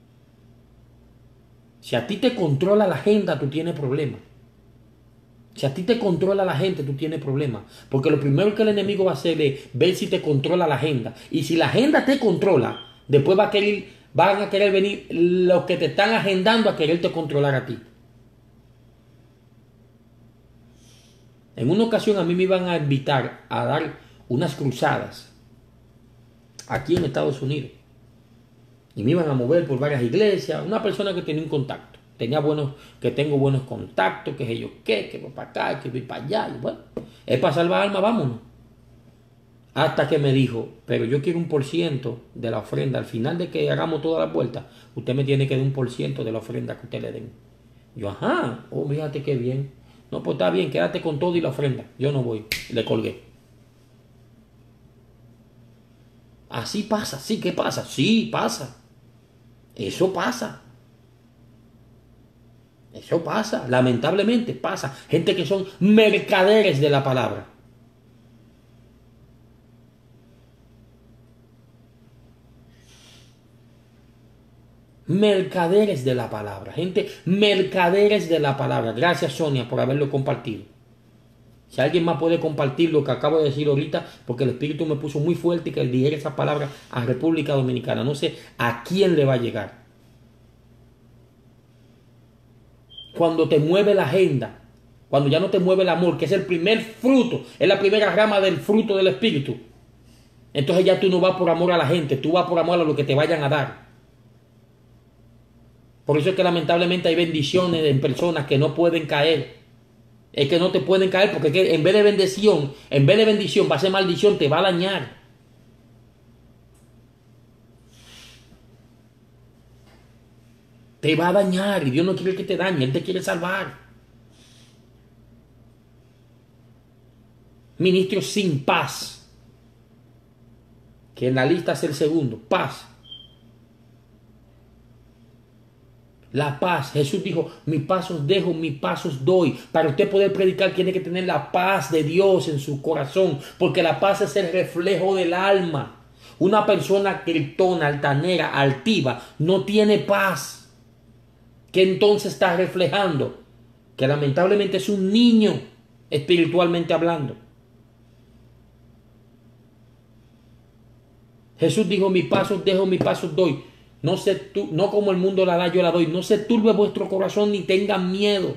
Si a ti te controla la agenda, tú tienes problemas. Si a ti te controla la gente, tú tienes problemas. Porque lo primero que el enemigo va a hacer es ver si te controla la agenda. Y si la agenda te controla, después va a querer, van a querer venir los que te están agendando a quererte controlar a ti. En una ocasión a mí me iban a invitar a dar unas cruzadas aquí en Estados Unidos. Y me iban a mover por varias iglesias. Una persona que tenía un contacto. Tenía buenos, que tengo buenos contactos, que sé yo qué, que voy para acá, que voy para allá. Y bueno, es para salvar alma, vámonos. Hasta que me dijo, pero yo quiero un por ciento de la ofrenda. Al final de que hagamos todas las vueltas, usted me tiene que dar un por ciento de la ofrenda que usted le den. Yo, ajá, oh, fíjate qué bien. No, pues está bien, quédate con todo y la ofrenda. Yo no voy. Le colgué. Así pasa. Sí, ¿qué pasa? Sí, pasa. Eso pasa. Eso pasa. Lamentablemente pasa. Gente que son mercaderes de la palabra. Mercaderes de la palabra. Gente, mercaderes de la palabra. Gracias, Sonia, por haberlo compartido. Si alguien más puede compartir lo que acabo de decir ahorita, porque el Espíritu me puso muy fuerte y que dijera esa palabra a República Dominicana. No sé a quién le va a llegar. Cuando te mueve la agenda, cuando ya no te mueve el amor, que es el primer fruto, es la primera rama del fruto del Espíritu. Entonces ya tú no vas por amor a la gente, tú vas por amor a lo que te vayan a dar. Por eso es que lamentablemente hay bendiciones en personas que no pueden caer. Es que no te pueden caer porque es que en vez de bendición, en vez de bendición va a ser maldición, te va a dañar. Te va a dañar y Dios no quiere que te dañe, Él te quiere salvar. Ministros sin paz, que en la lista es el segundo, paz. La paz. Jesús dijo, mi paz os dejo, mi paz os doy. Para usted poder predicar tiene que tener la paz de Dios en su corazón, porque la paz es el reflejo del alma. Una persona gritona, altanera, altiva, no tiene paz. ¿Qué entonces está reflejando? Que lamentablemente es un niño espiritualmente hablando. Jesús dijo, mi paz os dejo, mi paz os doy. No, se tu, no como el mundo la da, yo la doy. No se turbe vuestro corazón ni tengan miedo.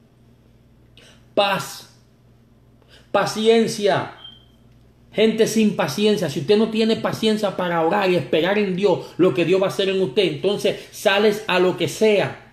Paz. Paciencia. Gente sin paciencia. Si usted no tiene paciencia para orar y esperar en Dios lo que Dios va a hacer en usted, entonces sales a lo que sea.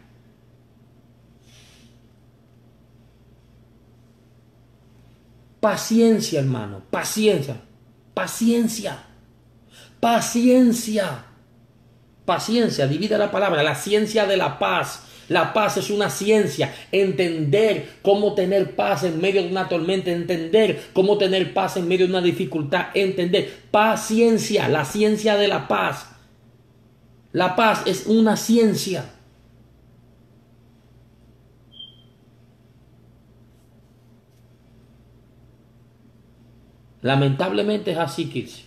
Paciencia, hermano. Paciencia. Paciencia. Paciencia. Paciencia, divide la palabra, la ciencia de la paz. La paz es una ciencia, entender cómo tener paz en medio de una tormenta, entender cómo tener paz en medio de una dificultad, entender. Paciencia, la ciencia de la paz. La paz es una ciencia. Lamentablemente es así, kids.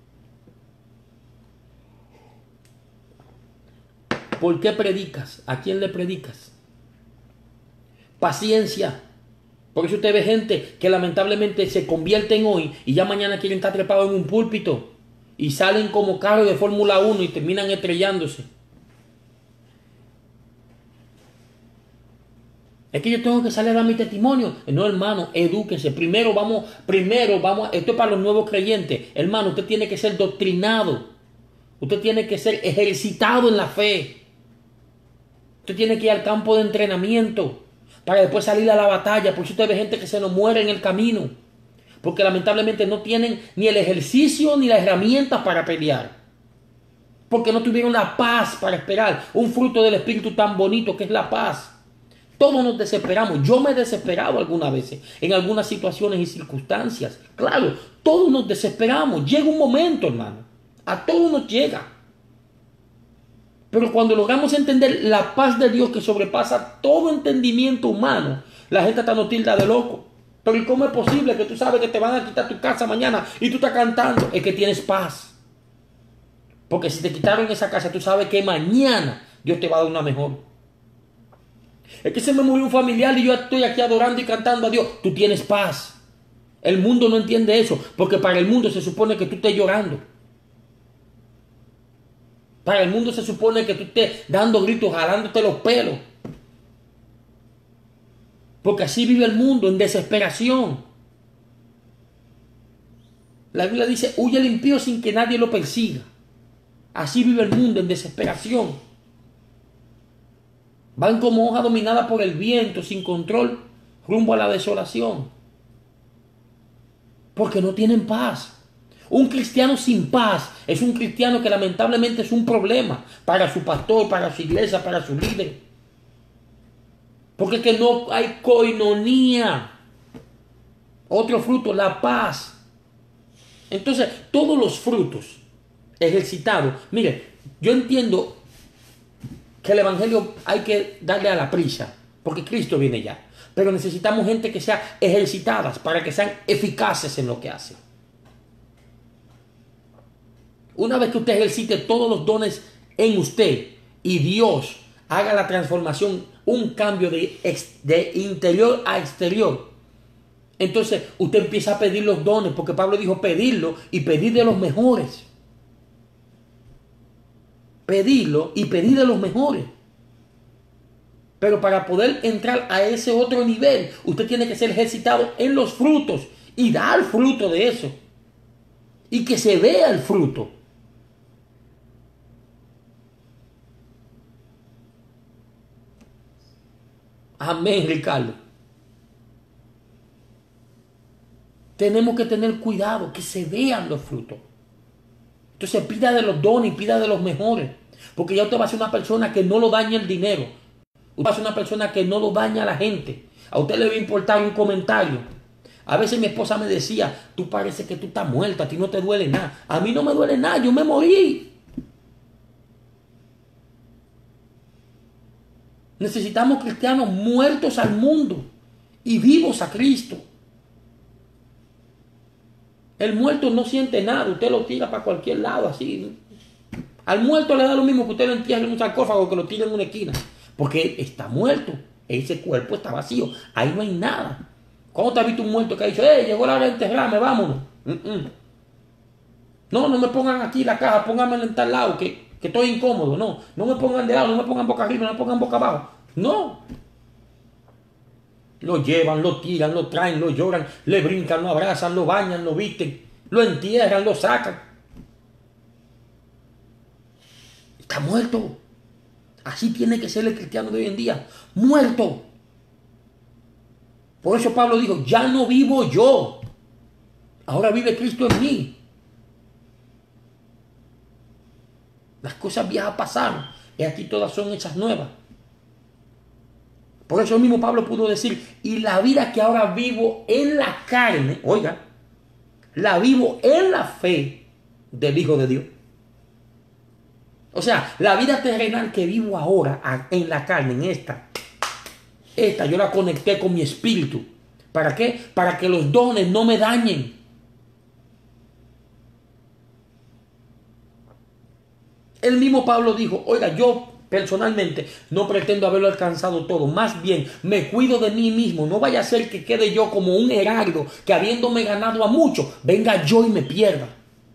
¿Por qué predicas? ¿A quién le predicas? Paciencia. Por eso usted ve gente que lamentablemente se convierten hoy y ya mañana quieren estar trepados en un púlpito y salen como carros de Fórmula uno y terminan estrellándose. Es que yo tengo que salir a dar mi testimonio. No, hermano, edúquense. Primero vamos, primero vamos, esto es para los nuevos creyentes. Hermano, usted tiene que ser doctrinado. Usted tiene que ser ejercitado en la fe. Usted tiene que ir al campo de entrenamiento para después salir a la batalla. Por eso usted ve gente que se nos muere en el camino. Porque lamentablemente no tienen ni el ejercicio ni las herramientas para pelear. Porque no tuvieron la paz para esperar. Un fruto del Espíritu tan bonito que es la paz. Todos nos desesperamos. Yo me he desesperado algunas veces. En algunas situaciones y circunstancias. Claro, todos nos desesperamos. Llega un momento, hermano. A todos nos llega. Pero cuando logramos entender la paz de Dios que sobrepasa todo entendimiento humano, la gente está no tilda de loco. Pero ¿y cómo es posible que tú sabes que te van a quitar tu casa mañana y tú estás cantando? Es que tienes paz. Porque si te quitaron esa casa, tú sabes que mañana Dios te va a dar una mejor. Es que se me murió un familiar y yo estoy aquí adorando y cantando a Dios. Tú tienes paz. El mundo no entiende eso, porque para el mundo se supone que tú estés llorando. Para el mundo se supone que tú estés dando gritos, jalándote los pelos. Porque así vive el mundo, en desesperación. La Biblia dice, huye el impío sin que nadie lo persiga. Así vive el mundo, en desesperación. Van como hoja dominada por el viento, sin control, rumbo a la desolación. Porque no tienen paz. Un cristiano sin paz es un cristiano que lamentablemente es un problema para su pastor, para su iglesia, para su líder. Porque es que no hay coinonía. Otro fruto, la paz. Entonces, todos los frutos ejercitados. Mire, yo entiendo que el evangelio hay que darle a la prisa, porque Cristo viene ya. Pero necesitamos gente que sea ejercitadas para que sean eficaces en lo que hacen. Una vez que usted ejercite todos los dones en usted y Dios haga la transformación, un cambio de, ex, de interior a exterior, entonces usted empieza a pedir los dones, porque Pablo dijo pedirlo y pedir de los mejores. Pedirlo y pedir de los mejores. Pero para poder entrar a ese otro nivel, usted tiene que ser ejercitado en los frutos y dar fruto de eso. Y que se vea el fruto. Amén, Ricardo. Tenemos que tener cuidado, que se vean los frutos. Entonces pida de los dones y pida de los mejores. Porque ya usted va a ser una persona que no lo daña el dinero. Usted va a ser una persona que no lo daña a la gente. A usted le va a importar un comentario. A veces mi esposa me decía, tú pareces que tú estás muerta, a ti no te duele nada. A mí no me duele nada, yo me morí. Necesitamos cristianos muertos al mundo y vivos a Cristo. El muerto no siente nada, usted lo tira para cualquier lado así. Al muerto le da lo mismo que usted lo entierre en un sarcófago, que lo tire en una esquina, porque está muerto, ese cuerpo está vacío, ahí no hay nada. ¿Cómo te has visto un muerto que ha dicho, eh, llegó la hora de enterrarme, vámonos? Mm -mm. No, no me pongan aquí la caja, pónganme en tal lado, que, que estoy incómodo. No, no me pongan de lado, no me pongan boca arriba, no me pongan boca abajo. No. Lo llevan, lo tiran, lo traen, lo lloran, le brincan, lo abrazan, lo bañan, lo visten, lo entierran, lo sacan. Está muerto. Así tiene que ser el cristiano de hoy en día. Muerto. Por eso Pablo dijo, ya no vivo yo. Ahora vive Cristo en mí. Las cosas viejas pasaron. Y aquí todas son hechas nuevas. Por eso mismo Pablo pudo decir, y la vida que ahora vivo en la carne, oiga, la vivo en la fe del Hijo de Dios. O sea, la vida terrenal que vivo ahora en la carne, en esta, esta yo la conecté con mi espíritu. ¿Para qué? Para que los dones no me dañen. El mismo Pablo dijo, oiga, yo personalmente no pretendo haberlo alcanzado todo. Más bien, me cuido de mí mismo. No vaya a ser que quede yo como un heraldo que habiéndome ganado a muchos, venga yo y me pierda.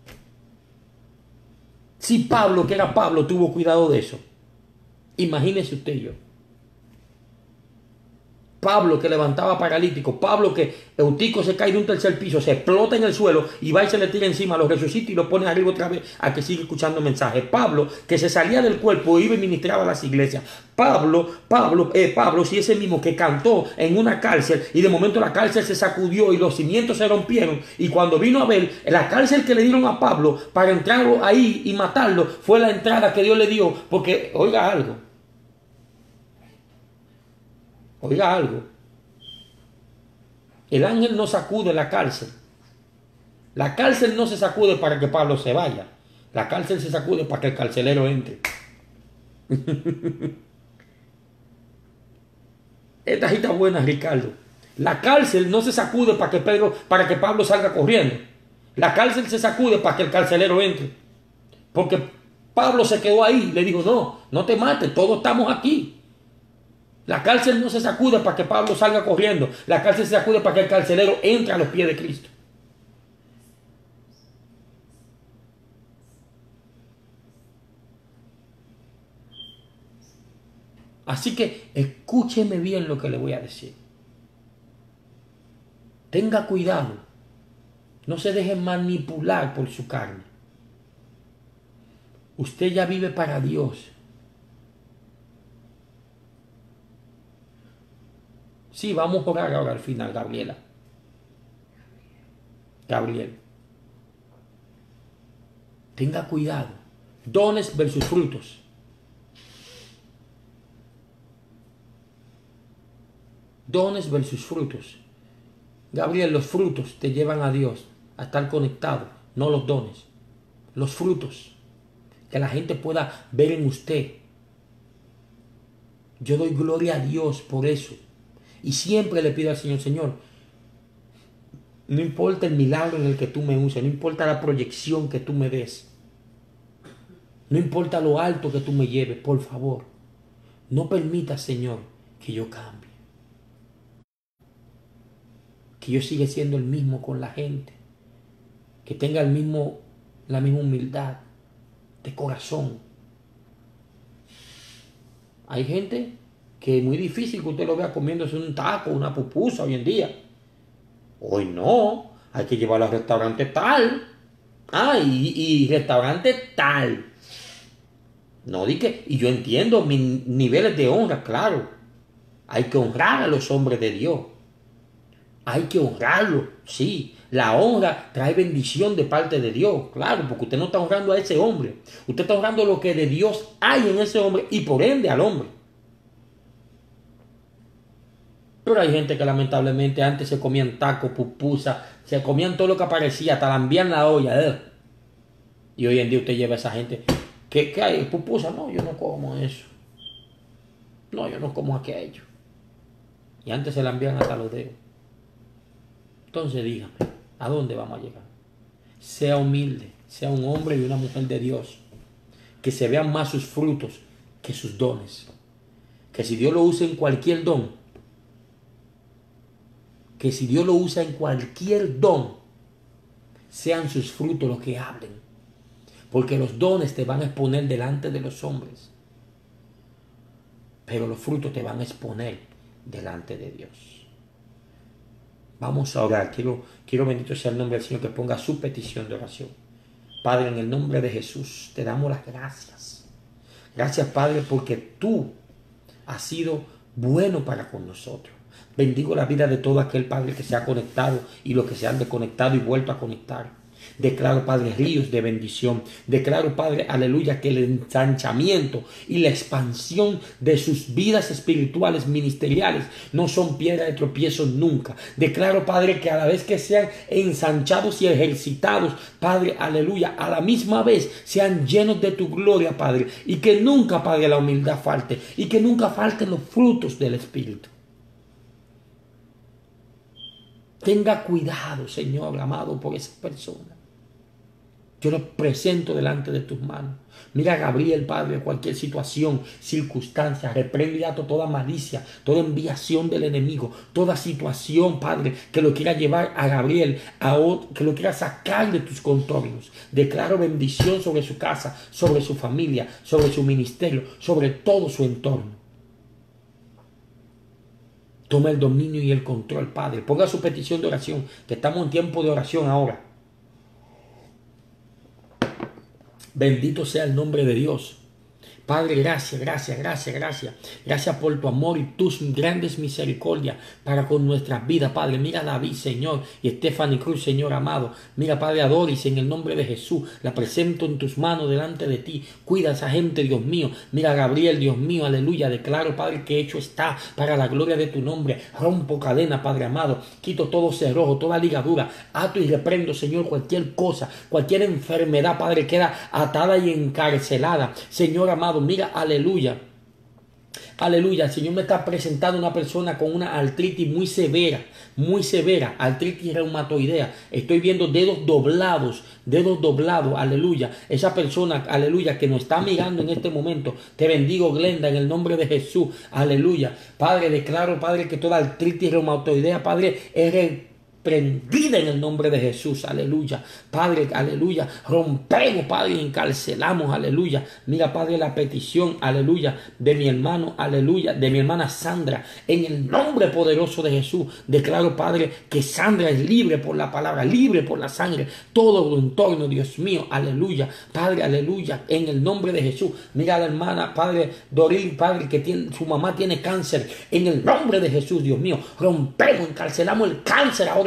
Si Pablo, que era Pablo, tuvo cuidado de eso, imagínese usted y yo. Pablo que levantaba paralítico, Pablo que Eutico se cae de un tercer piso, se explota en el suelo y va y se le tira encima, lo resucita y lo pone arriba otra vez a que siga escuchando mensajes. Pablo que se salía del cuerpo, iba y ministraba a las iglesias. Pablo, Pablo, eh, Pablo, sí, ese mismo que cantó en una cárcel y de momento la cárcel se sacudió y los cimientos se rompieron, y cuando vino a ver la cárcel que le dieron a Pablo para entrar ahí y matarlo fue la entrada que Dios le dio, porque oiga algo. Oiga algo, el ángel no sacude la cárcel. La cárcel no se sacude para que Pablo se vaya. La cárcel se sacude para que el carcelero entre. Esta cita buena, Ricardo. La cárcel no se sacude para que, Pedro, para que Pablo salga corriendo. La cárcel se sacude para que el carcelero entre. Porque Pablo se quedó ahí. Le dijo, no, no te mates, todos estamos aquí. La cárcel no se sacude para que Pablo salga corriendo. La cárcel se sacude para que el carcelero entre a los pies de Cristo. Así que escúcheme bien lo que le voy a decir. Tenga cuidado. No se deje manipular por su carne. Usted ya vive para Dios. Sí, vamos a orar ahora al final, Gabriela. Gabriel. Tenga cuidado. Dones versus frutos. Dones versus frutos. Gabriel, los frutos te llevan a Dios, a estar conectado, no los dones. Los frutos. Que la gente pueda ver en usted. Yo doy gloria a Dios por eso. Y siempre le pido al Señor, Señor, no importa el milagro en el que tú me uses, no importa la proyección que tú me des, no importa lo alto que tú me lleves, por favor, no permita, Señor, que yo cambie. Que yo siga siendo el mismo con la gente. Que tenga el mismo, la misma humildad de corazón. Hay gente que es muy difícil que usted lo vea comiéndose un taco, una pupusa hoy en día. Hoy no, hay que llevarlo al restaurante tal. Ah, y, y restaurante tal. No di que, y yo entiendo mis niveles de honra, claro. Hay que honrar a los hombres de Dios. Hay que honrarlo, sí. La honra trae bendición de parte de Dios, claro, porque usted no está honrando a ese hombre. Usted está honrando lo que de Dios hay en ese hombre y por ende al hombre. Pero hay gente que lamentablemente antes se comían tacos, pupusa, se comían todo lo que aparecía, hasta la envían la olla. ¿eh? Y hoy en día usted lleva a esa gente. ¿Qué, qué hay? ¿Pupusa? No, yo no como eso. No, yo no como aquello. Y antes se la envían hasta los dedos. Entonces dígame, ¿a dónde vamos a llegar? Sea humilde, sea un hombre y una mujer de Dios. Que se vean más sus frutos que sus dones. Que si Dios lo usa en cualquier don, que si Dios lo usa en cualquier don, sean sus frutos los que hablen. Porque los dones te van a exponer delante de los hombres. Pero los frutos te van a exponer delante de Dios. Vamos a orar. Quiero, quiero bendito sea el nombre del Señor, que ponga su petición de oración. Padre, en el nombre de Jesús, te damos las gracias. Gracias, Padre, porque tú has sido bueno para con nosotros. Bendigo la vida de todo aquel, Padre, que se ha conectado y los que se han desconectado y vuelto a conectar. Declaro, Padre, ríos de bendición. Declaro, Padre, aleluya, que el ensanchamiento y la expansión de sus vidas espirituales, ministeriales, no son piedra de tropiezo nunca. Declaro, Padre, que a la vez que sean ensanchados y ejercitados, Padre, aleluya, a la misma vez sean llenos de tu gloria, Padre. Y que nunca, Padre, la humildad falte. Y que nunca falten los frutos del Espíritu. Tenga cuidado, Señor amado, por esa persona. Yo lo presento delante de tus manos. Mira a Gabriel, Padre, cualquier situación, circunstancia, reprende y ato toda malicia, toda enviación del enemigo, toda situación, Padre, que lo quiera llevar a Gabriel, a otro, que lo quiera sacar de tus contornos. Declaro bendición sobre su casa, sobre su familia, sobre su ministerio, sobre todo su entorno. Toma el dominio y el control, Padre. Ponga su petición de oración, que estamos en tiempo de oración ahora. Bendito sea el nombre de Dios. Padre, gracias, gracias, gracias, gracias. Gracias por tu amor y tus grandes misericordias para con nuestras vidas, Padre. Mira a David, Señor, y Stephanie Cruz, Señor amado. Mira, Padre, a Doris, en el nombre de Jesús. La presento en tus manos delante de ti. Cuida a esa gente, Dios mío. Mira a Gabriel, Dios mío, aleluya. Declaro, Padre, que hecho está para la gloria de tu nombre. Rompo cadena, Padre amado. Quito todo cerrojo, toda ligadura. Ato y reprendo, Señor, cualquier cosa, cualquier enfermedad, Padre, queda atada y encarcelada. Señor amado, mira, aleluya, aleluya, el Señor me está presentando una persona con una artritis muy severa, muy severa, artritis reumatoidea. Estoy viendo dedos doblados, dedos doblados, aleluya. Esa persona, aleluya, que nos está mirando en este momento, te bendigo, Glenda, en el nombre de Jesús, aleluya. Padre, declaro, Padre, que toda artritis reumatoidea, Padre, es prendida en el nombre de Jesús, aleluya. Padre, aleluya, rompemos, Padre, y encarcelamos, aleluya. Mira, Padre, la petición, aleluya, de mi hermano, aleluya, de mi hermana Sandra, en el nombre poderoso de Jesús. Declaro, Padre, que Sandra es libre por la palabra, libre por la sangre, todo su entorno, Dios mío, aleluya. Padre, aleluya, en el nombre de Jesús. Mira a la hermana, Padre, Doril, Padre, que tiene, su mamá tiene cáncer, en el nombre de Jesús, Dios mío, rompemos, encarcelamos el cáncer ahora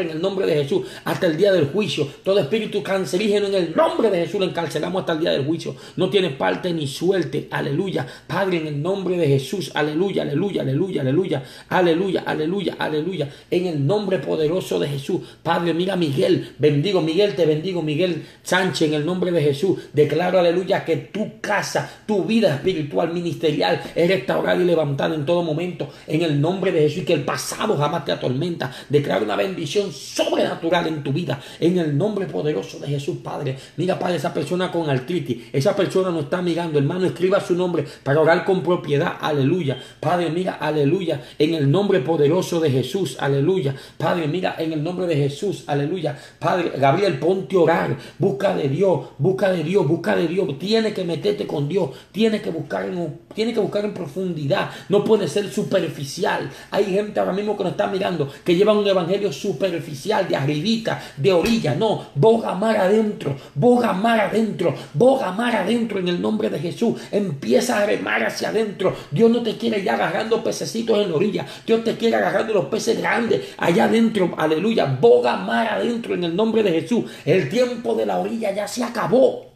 en el nombre de Jesús hasta el día del juicio. Todo espíritu cancerígeno en el nombre de Jesús lo encarcelamos hasta el día del juicio. No tiene parte ni suerte. Aleluya. Padre, en el nombre de Jesús. Aleluya, aleluya, aleluya, aleluya. Aleluya, aleluya, aleluya. En el nombre poderoso de Jesús. Padre, mira a Miguel. Bendigo, Miguel, te bendigo. Miguel Sánchez, en el nombre de Jesús. Declaro, aleluya, que tu casa, tu vida espiritual, ministerial, es restaurada y levantada en todo momento. En el nombre de Jesús. Y que el pasado jamás te atormenta. Declaro una bendición sobrenatural en tu vida. En el nombre poderoso de Jesús, Padre. Mira, Padre, esa persona con artritis. Esa persona no está mirando. Hermano, escriba su nombre para orar con propiedad. Aleluya. Padre, mira, aleluya. En el nombre poderoso de Jesús. Aleluya. Padre, mira, en el nombre de Jesús. Aleluya. Padre, Gabriel, ponte a orar. Busca de Dios. Busca de Dios. Busca de Dios. Tienes que meterte con Dios. Tienes que buscar en, tienes que buscar en profundidad. No puede ser superficial. Hay gente ahora mismo que nos está mirando que lleva un evangelio superficial, de arribita, de orilla. No, boga mar adentro, boga mar adentro, boga mar adentro en el nombre de Jesús. Empieza a remar hacia adentro. Dios no te quiere ya agarrando pececitos en la orilla. Dios te quiere agarrando los peces grandes allá adentro. Aleluya, boga mar adentro en el nombre de Jesús. El tiempo de la orilla ya se acabó.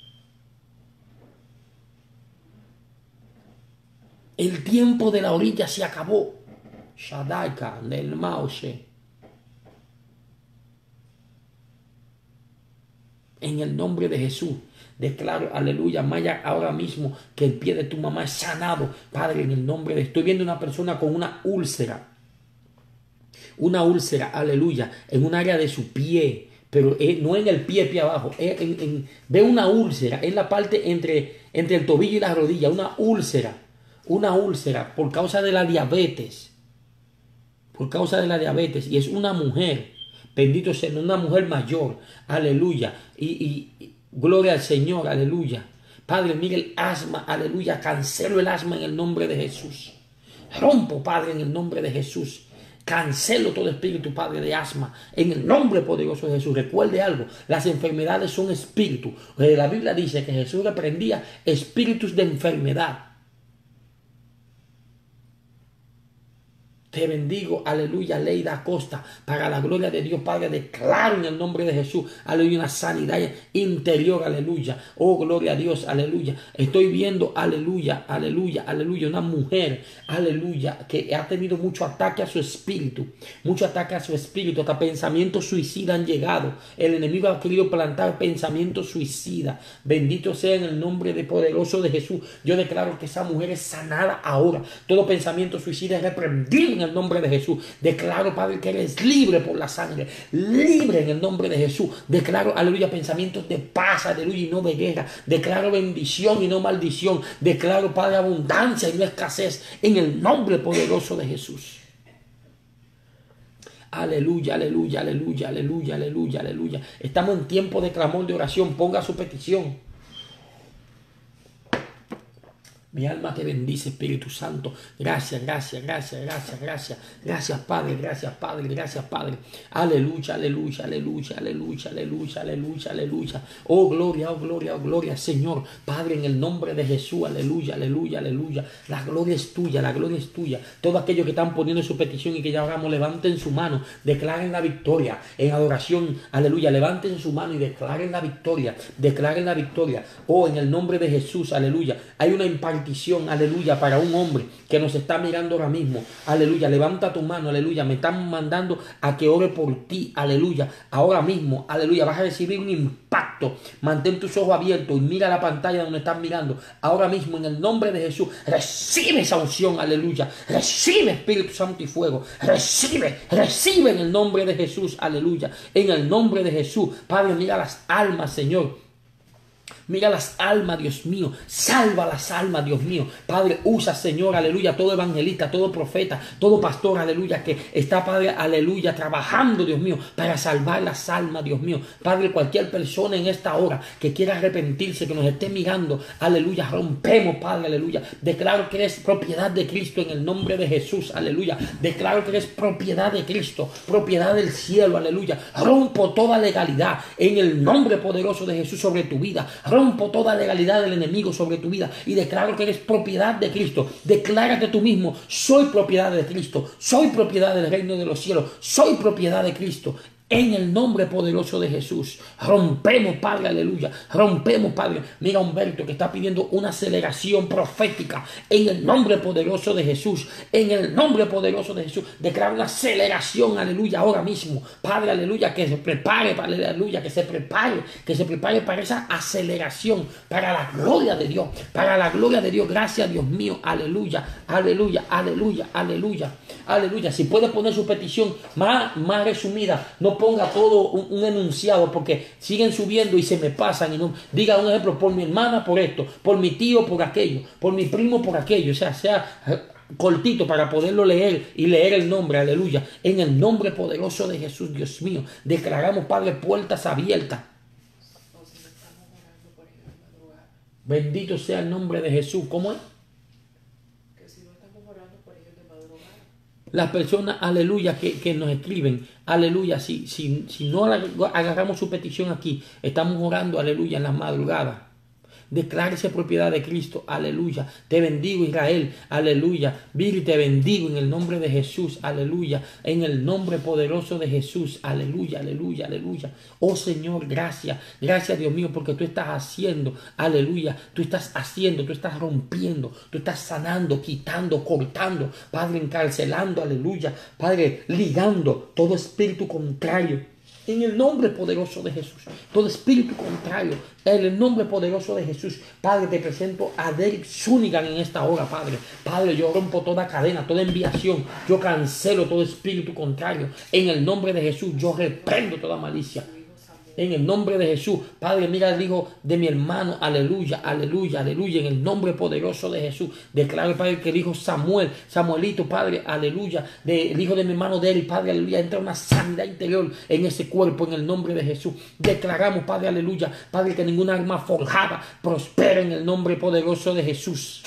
El tiempo de la orilla se acabó. Shadaika del Mause. En el nombre de Jesús, declaro, aleluya, Maya, ahora mismo que el pie de tu mamá es sanado. Padre, en el nombre de... Estoy viendo una persona con una úlcera. Una úlcera, aleluya, en un área de su pie. Pero eh, no en el pie, pie abajo. Eh, en, en, ve una úlcera en la parte entre, entre el tobillo y la rodilla. Una úlcera. Una úlcera por causa de la diabetes. Por causa de la diabetes. Y es una mujer. Bendito sea, una mujer mayor. Aleluya. Y, y, y gloria al Señor. Aleluya. Padre, mire el asma. Aleluya. Cancelo el asma en el nombre de Jesús. Rompo, Padre, en el nombre de Jesús. Cancelo todo espíritu, Padre, de asma. En el nombre poderoso de Jesús. Recuerde algo. Las enfermedades son espíritus. La Biblia dice que Jesús reprendía espíritus de enfermedad. Te bendigo, aleluya, Leida Acosta, para la gloria de Dios, Padre, declaro en el nombre de Jesús, aleluya, una sanidad interior, aleluya, oh, gloria a Dios, aleluya. Estoy viendo, aleluya, aleluya, aleluya, una mujer, aleluya, que ha tenido mucho ataque a su espíritu, mucho ataque a su espíritu, hasta pensamientos suicidas han llegado. El enemigo ha querido plantar pensamientos suicidas. Bendito sea en el nombre de poderoso de Jesús. Yo declaro que esa mujer es sanada ahora. Todo pensamiento suicida es reprendido en el nombre de Jesús. Declaro, Padre, que eres libre por la sangre, libre en el nombre de Jesús. Declaro, aleluya, pensamientos de paz, aleluya, y no de guerra. Declaro bendición y no maldición. Declaro, Padre, abundancia y no escasez en el nombre poderoso de Jesús. Aleluya, aleluya, aleluya, aleluya, aleluya, aleluya. Estamos en tiempo de clamor, de oración. Ponga su petición. Mi alma te bendice, Espíritu Santo. Gracias, gracias, gracias, gracias, gracias. Gracias, Padre, gracias, Padre, gracias, Padre. Aleluya, aleluya, aleluya, aleluya, aleluya, aleluya, aleluya. Oh, gloria, oh, gloria, oh, gloria, Señor. Padre, en el nombre de Jesús, aleluya, aleluya, aleluya. La gloria es tuya, la gloria es tuya. Todos aquellos que están poniendo su petición y que ya hagamos, levanten su mano, declaren la victoria en adoración, aleluya. Levanten su mano y declaren la victoria, declaren la victoria. Oh, en el nombre de Jesús, aleluya. Hay una impartición, aleluya, para un hombre que nos está mirando ahora mismo, aleluya. Levanta tu mano, aleluya. Me están mandando a que ore por ti, aleluya. Ahora mismo, aleluya, vas a recibir un impacto. Mantén tus ojos abiertos y mira la pantalla donde estás mirando. Ahora mismo, en el nombre de Jesús, recibe esa unción, aleluya. Recibe Espíritu Santo y fuego. Recibe, recibe en el nombre de Jesús, aleluya. En el nombre de Jesús, Padre, mira las almas, Señor. Mira las almas, Dios mío. Salva las almas, Dios mío. Padre, usa, Señor, aleluya, todo evangelista, todo profeta, todo pastor, aleluya, que está, Padre, aleluya, trabajando, Dios mío, para salvar las almas, Dios mío. Padre, cualquier persona en esta hora que quiera arrepentirse, que nos esté mirando, aleluya, rompemos, Padre, aleluya. Declaro que eres propiedad de Cristo en el nombre de Jesús, aleluya. Declaro que eres propiedad de Cristo, propiedad del cielo, aleluya. Rompo toda legalidad en el nombre poderoso de Jesús sobre tu vida. Rompo Rompo toda legalidad del enemigo sobre tu vida y declaro que eres propiedad de Cristo. Declárate tú mismo, soy propiedad de Cristo, soy propiedad del reino de los cielos, soy propiedad de Cristo. En el nombre poderoso de Jesús, rompemos, Padre, aleluya, rompemos, Padre. Mira Humberto que está pidiendo una aceleración profética en el nombre poderoso de Jesús, en el nombre poderoso de Jesús. Declara una aceleración, aleluya, ahora mismo, Padre, aleluya, que se prepare, Padre, aleluya, que se prepare, que se prepare para esa aceleración, para la gloria de Dios, para la gloria de Dios. Gracias, Dios mío, aleluya, aleluya, aleluya, aleluya, aleluya. Si puede poner su petición más, más resumida, no ponga todo un, un enunciado porque siguen subiendo y se me pasan y no diga un ejemplo, por mi hermana por esto, por mi tío por aquello, por mi primo por aquello, o sea, sea cortito para poderlo leer y leer el nombre, aleluya, en el nombre poderoso de Jesús. Dios mío, declaramos, Padre, puertas abiertas. Bendito sea el nombre de Jesús. ¿Cómo es? Las personas, aleluya, que, que nos escriben, aleluya, si, si, si no agarramos su petición aquí, estamos orando, aleluya, en las madrugadas. Declárese propiedad de Cristo, aleluya. Te bendigo, Israel, aleluya. Viri, te bendigo en el nombre de Jesús, aleluya. En el nombre poderoso de Jesús, aleluya, aleluya, aleluya. Oh Señor, gracias, gracias Dios mío, porque tú estás haciendo, aleluya. Tú estás haciendo, tú estás rompiendo, tú estás sanando, quitando, cortando, Padre, encarcelando, aleluya. Padre, ligando todo espíritu contrario. En el nombre poderoso de Jesús, todo espíritu contrario, en el nombre poderoso de Jesús, Padre, te presento a Derek Zunigan en esta hora, Padre. Padre, yo rompo toda cadena, toda enviación, yo cancelo todo espíritu contrario. En el nombre de Jesús, yo reprendo toda malicia. En el nombre de Jesús, Padre, mira el hijo de mi hermano, aleluya, aleluya, aleluya, en el nombre poderoso de Jesús. Declaro, Padre, que el hijo Samuel, Samuelito, Padre, aleluya, de, el hijo de mi hermano de él, Padre, aleluya, entra una sanidad interior en ese cuerpo, en el nombre de Jesús. Declaramos, Padre, aleluya, Padre, que ninguna arma forjada prospere en el nombre poderoso de Jesús.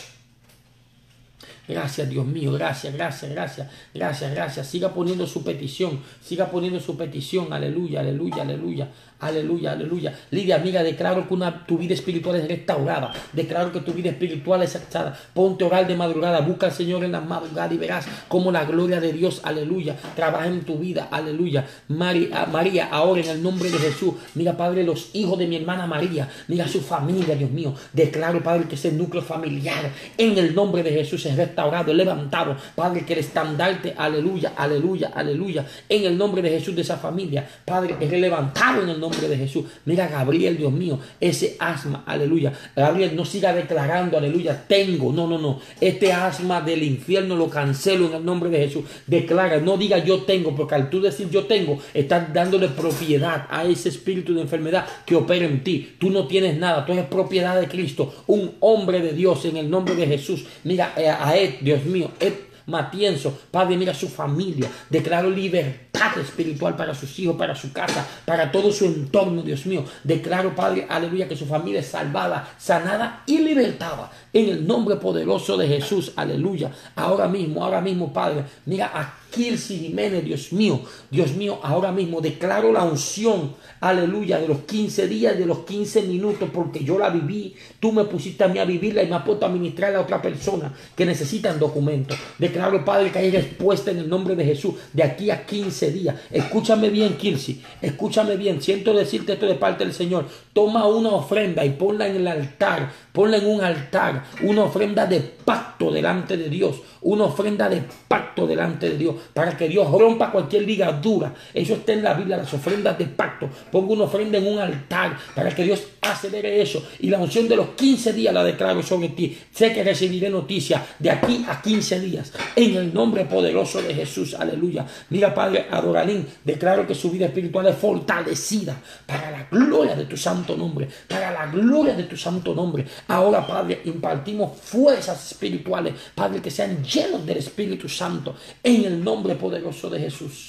Gracias, Dios mío, gracias, gracias, gracias, gracias, gracias. Siga poniendo su petición, siga poniendo su petición, aleluya, aleluya, aleluya, aleluya, aleluya. Lidia, amiga, declaro que una, tu vida espiritual es restaurada, declaro que tu vida espiritual es saciada. Ponte a orar de madrugada, busca al Señor en la madrugada y verás cómo la gloria de Dios, aleluya, trabaja en tu vida, aleluya. María, María, ahora en el nombre de Jesús, mira, Padre, los hijos de mi hermana María, mira su familia, Dios mío, declaro, Padre, que ese núcleo familiar, en el nombre de Jesús, es restaurado, levantado, Padre, que el estandarte, aleluya, aleluya, aleluya, en el nombre de Jesús de esa familia, Padre, es levantado en el nombre de Jesús. Mira, Gabriel, Dios mío, ese asma, aleluya, Gabriel, no siga declarando, aleluya, tengo, no, no, no, este asma del infierno lo cancelo en el nombre de Jesús. Declara, no diga yo tengo, porque al tú decir yo tengo, estás dándole propiedad a ese espíritu de enfermedad que opera en ti. Tú no tienes nada, tú eres propiedad de Cristo, un hombre de Dios en el nombre de Jesús. Mira, a Ed, Dios mío, Ed Matienzo, Padre, mira su familia, declaro libertad espiritual para sus hijos, para su casa, para todo su entorno, Dios mío. Declaro, Padre, aleluya, que su familia es salvada, sanada y libertada en el nombre poderoso de Jesús, aleluya. Ahora mismo, ahora mismo, Padre, mira a Kirsi Jiménez, Dios mío, Dios mío, ahora mismo declaro la unción, aleluya, de los quince días, de los quince minutos, porque yo la viví, tú me pusiste a mí a vivirla y me has puesto a ministrarla a otra persona que necesitan documentos. Declaro, Padre, que hay respuesta en el nombre de Jesús de aquí a quince días. Escúchame bien, Kirsi, escúchame bien, siento decirte esto de parte del Señor. Toma una ofrenda y ponla en el altar, ponla en un altar, una ofrenda de pacto delante de Dios, una ofrenda de pacto delante de Dios, para que Dios rompa cualquier ligadura. Eso está en la Biblia, las ofrendas de pacto. Pongo una ofrenda en un altar para que Dios acelere eso, y la unción de los quince días la declaro sobre ti. Sé que recibiré noticias de aquí a quince días en el nombre poderoso de Jesús, aleluya. Mira, Padre, a Doralín, declaro que su vida espiritual es fortalecida para la gloria de tu santo nombre, para la gloria de tu santo nombre. Ahora, Padre, impartimos fuerzas espirituales, Padre, que sean llenos del Espíritu Santo en el nombre poderoso de Jesús.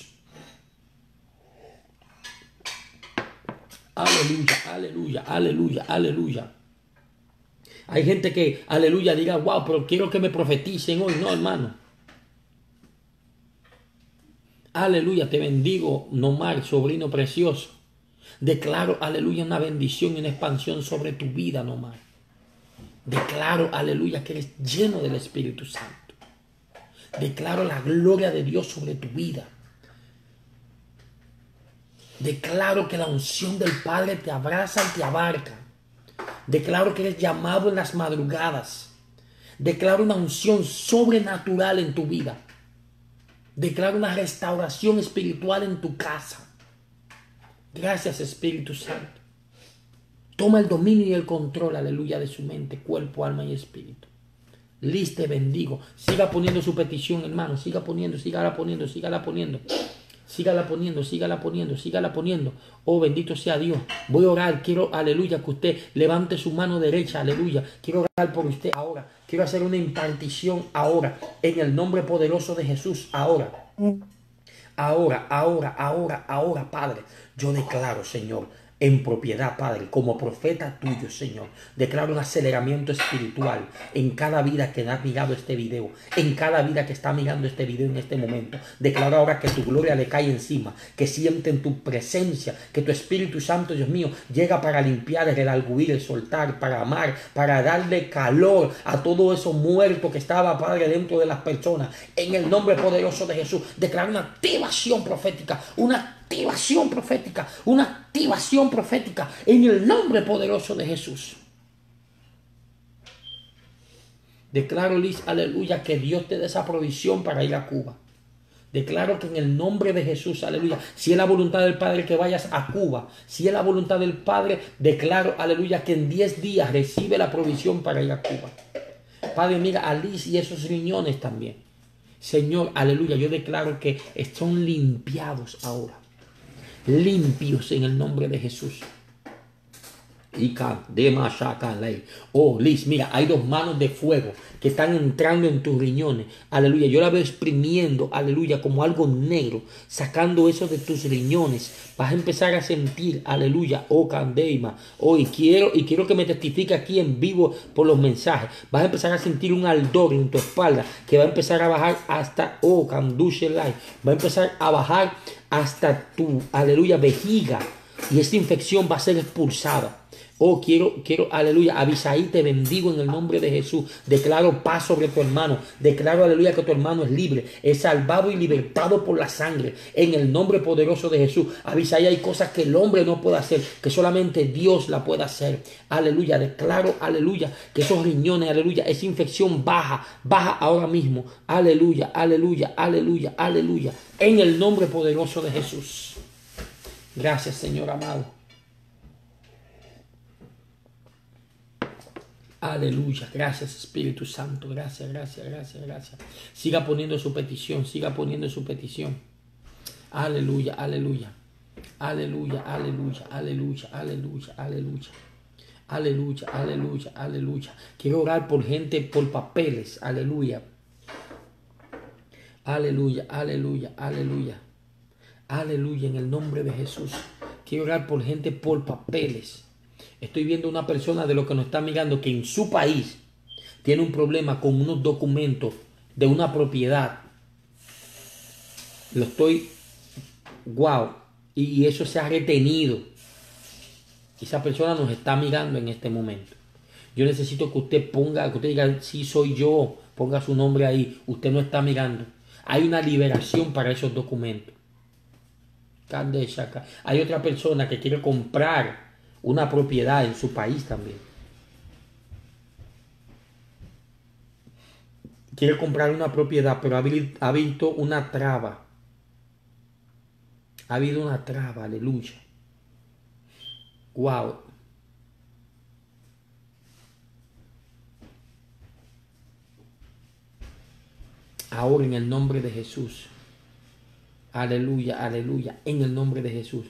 Aleluya, aleluya, aleluya, aleluya. Hay gente que, aleluya, diga, wow, pero quiero que me profeticen hoy. No, hermano. Aleluya, te bendigo, Nomar, sobrino precioso. Declaro, aleluya, una bendición y una expansión sobre tu vida nomás. Declaro, aleluya, que eres lleno del Espíritu Santo. Declaro la gloria de Dios sobre tu vida. Declaro que la unción del Padre te abraza y te abarca. Declaro que eres llamado en las madrugadas. Declaro una unción sobrenatural en tu vida. Declaro una restauración espiritual en tu casa. Gracias, Espíritu Santo. Toma el dominio y el control, aleluya, de su mente, cuerpo, alma y espíritu. Listo, te bendigo. Siga poniendo su petición, hermano. Siga poniendo, sígala poniendo, sígala poniendo. Sígala poniendo, sígala poniendo, sígala poniendo. Oh, bendito sea Dios. Voy a orar. Quiero, aleluya, que usted levante su mano derecha, aleluya. Quiero orar por usted ahora. Quiero hacer una impartición ahora. En el nombre poderoso de Jesús, ahora. Ahora, ahora, ahora, ahora, Padre. Yo declaro, Señor, en propiedad, Padre, como profeta tuyo, Señor, declaro un aceleramiento espiritual en cada vida que ha mirado este video, en cada vida que está mirando este video en este momento. Declaro ahora que tu gloria le cae encima, que sienten tu presencia, que tu Espíritu Santo, Dios mío, llega para limpiar, redarguir, el soltar, para amar, para darle calor a todo eso muerto que estaba, Padre, dentro de las personas. En el nombre poderoso de Jesús, declaro una activación profética, una activación profética, una activación profética en el nombre poderoso de Jesús. Declaro, Liz, aleluya, que Dios te dé esa provisión para ir a Cuba. Declaro que en el nombre de Jesús, aleluya, si es la voluntad del Padre que vayas a Cuba, si es la voluntad del Padre, declaro, aleluya, que en diez días recibe la provisión para ir a Cuba. Padre, mira a Liz y esos riñones también. Señor, aleluya, yo declaro que son limpiados ahora. Limpios en el nombre de Jesús. Oh, Liz, mira, hay dos manos de fuego que están entrando en tus riñones. Aleluya, yo la veo exprimiendo, aleluya, como algo negro, sacando eso de tus riñones. Vas a empezar a sentir, aleluya, oh, Candeima. Oh, y quiero, y quiero que me testifique aquí en vivo por los mensajes. Vas a empezar a sentir un ardor en tu espalda que va a empezar a bajar hasta, oh, Canduche Light. Va a empezar a bajar hasta tu, aleluya, vejiga. Y esta infección va a ser expulsada. Oh, quiero, quiero, aleluya, Abisaí, te bendigo en el nombre de Jesús. Declaro paz sobre tu hermano. Declaro, aleluya, que tu hermano es libre, es salvado y libertado por la sangre. En el nombre poderoso de Jesús. Abisaí, hay cosas que el hombre no puede hacer, que solamente Dios la puede hacer. Aleluya, declaro, aleluya, que esos riñones, aleluya, esa infección baja, baja ahora mismo. Aleluya, aleluya, aleluya, aleluya. En el nombre poderoso de Jesús. Gracias, Señor amado. Aleluya, gracias Espíritu Santo, gracias, gracias, gracias, gracias. Siga poniendo su petición, siga poniendo su petición. Aleluya, aleluya, aleluya, aleluya, aleluya, aleluya, aleluya. Aleluya, aleluya, aleluya. Quiero orar por gente, por papeles, aleluya. Aleluya, aleluya, aleluya. Aleluya, en el nombre de Jesús. Quiero orar por gente, por papeles. Estoy viendo una persona de lo que nos está mirando que en su país tiene un problema con unos documentos de una propiedad. Lo estoy, wow, y eso se ha retenido. Esa persona nos está mirando en este momento. Yo necesito que usted ponga, que usted diga, sí soy yo, ponga su nombre ahí. Usted no está mirando. Hay una liberación para esos documentos. Hay otra persona que quiere comprar una propiedad en su país también. Quiere comprar una propiedad, pero ha visto una traba. Ha habido una traba, aleluya. Wow. Ahora en el nombre de Jesús. Aleluya, aleluya. En el nombre de Jesús.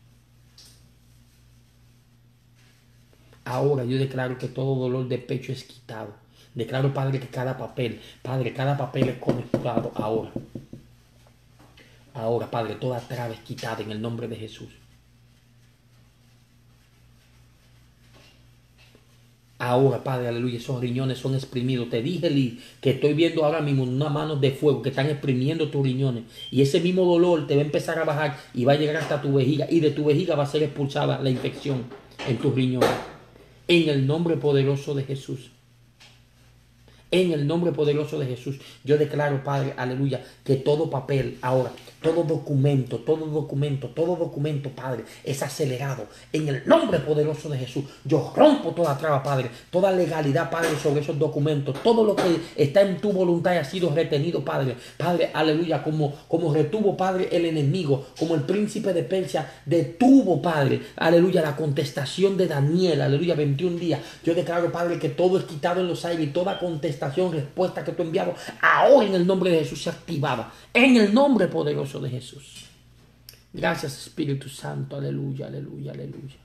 Ahora yo declaro que todo dolor de pecho es quitado. Declaro, Padre, que cada papel, Padre, cada papel es conectado ahora. Ahora, Padre, toda traba es quitada en el nombre de Jesús. Ahora, Padre, aleluya, esos riñones son exprimidos. Te dije, Lee, que estoy viendo ahora mismo unas manos de fuego que están exprimiendo tus riñones. Y ese mismo dolor te va a empezar a bajar y va a llegar hasta tu vejiga. Y de tu vejiga va a ser expulsada la infección en tus riñones. En el nombre poderoso de Jesús. En el nombre poderoso de Jesús, yo declaro, Padre, aleluya, que todo papel ahora, todo documento, todo documento, todo documento, Padre, es acelerado. En el nombre poderoso de Jesús, yo rompo toda traba, Padre, toda legalidad, Padre, sobre esos documentos. Todo lo que está en tu voluntad ha sido retenido, Padre. Padre, aleluya, como, como retuvo, Padre, el enemigo, como el príncipe de Persia detuvo, Padre, aleluya, la contestación de Daniel, aleluya, veintiún días. Yo declaro, Padre, que todo es quitado en los aires y toda contestación, respuesta que tú has enviado, ahora en el nombre de Jesús se activaba. En el nombre poderoso de Jesús. Gracias, Espíritu Santo. Aleluya, aleluya, aleluya.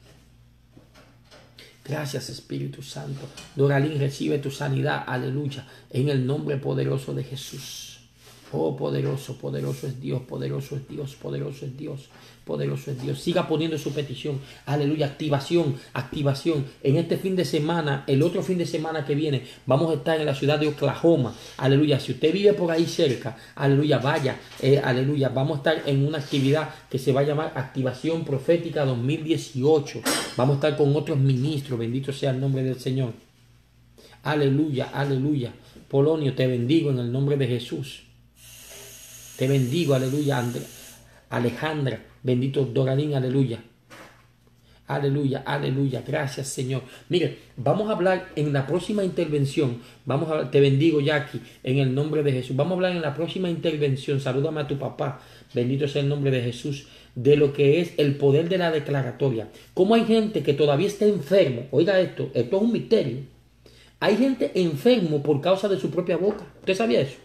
Gracias, Espíritu Santo. Doralín, recibe tu sanidad. Aleluya. En el nombre poderoso de Jesús. Oh, poderoso, poderoso es Dios, poderoso es Dios, poderoso es Dios, poderoso es Dios. Siga poniendo su petición. Aleluya, activación, activación. En este fin de semana, el otro fin de semana que viene, vamos a estar en la ciudad de Oklahoma. Aleluya, si usted vive por ahí cerca, aleluya, vaya, eh, aleluya. Vamos a estar en una actividad que se va a llamar Activación Profética dos mil dieciocho. Vamos a estar con otros ministros, bendito sea el nombre del Señor. Aleluya, aleluya. Polonio, te bendigo en el nombre de Jesús. Te bendigo, aleluya, Andrea, Alejandra, bendito Doralín, aleluya. Aleluya, aleluya, gracias Señor. Mire, vamos a hablar en la próxima intervención, vamos a hablar, te bendigo Jackie, en el nombre de Jesús. Vamos a hablar en la próxima intervención, salúdame a tu papá, bendito sea el nombre de Jesús, de lo que es el poder de la declaratoria. Cómo hay gente que todavía está enfermo, oiga esto, esto es un misterio. Hay gente enfermo por causa de su propia boca. ¿Usted sabía eso?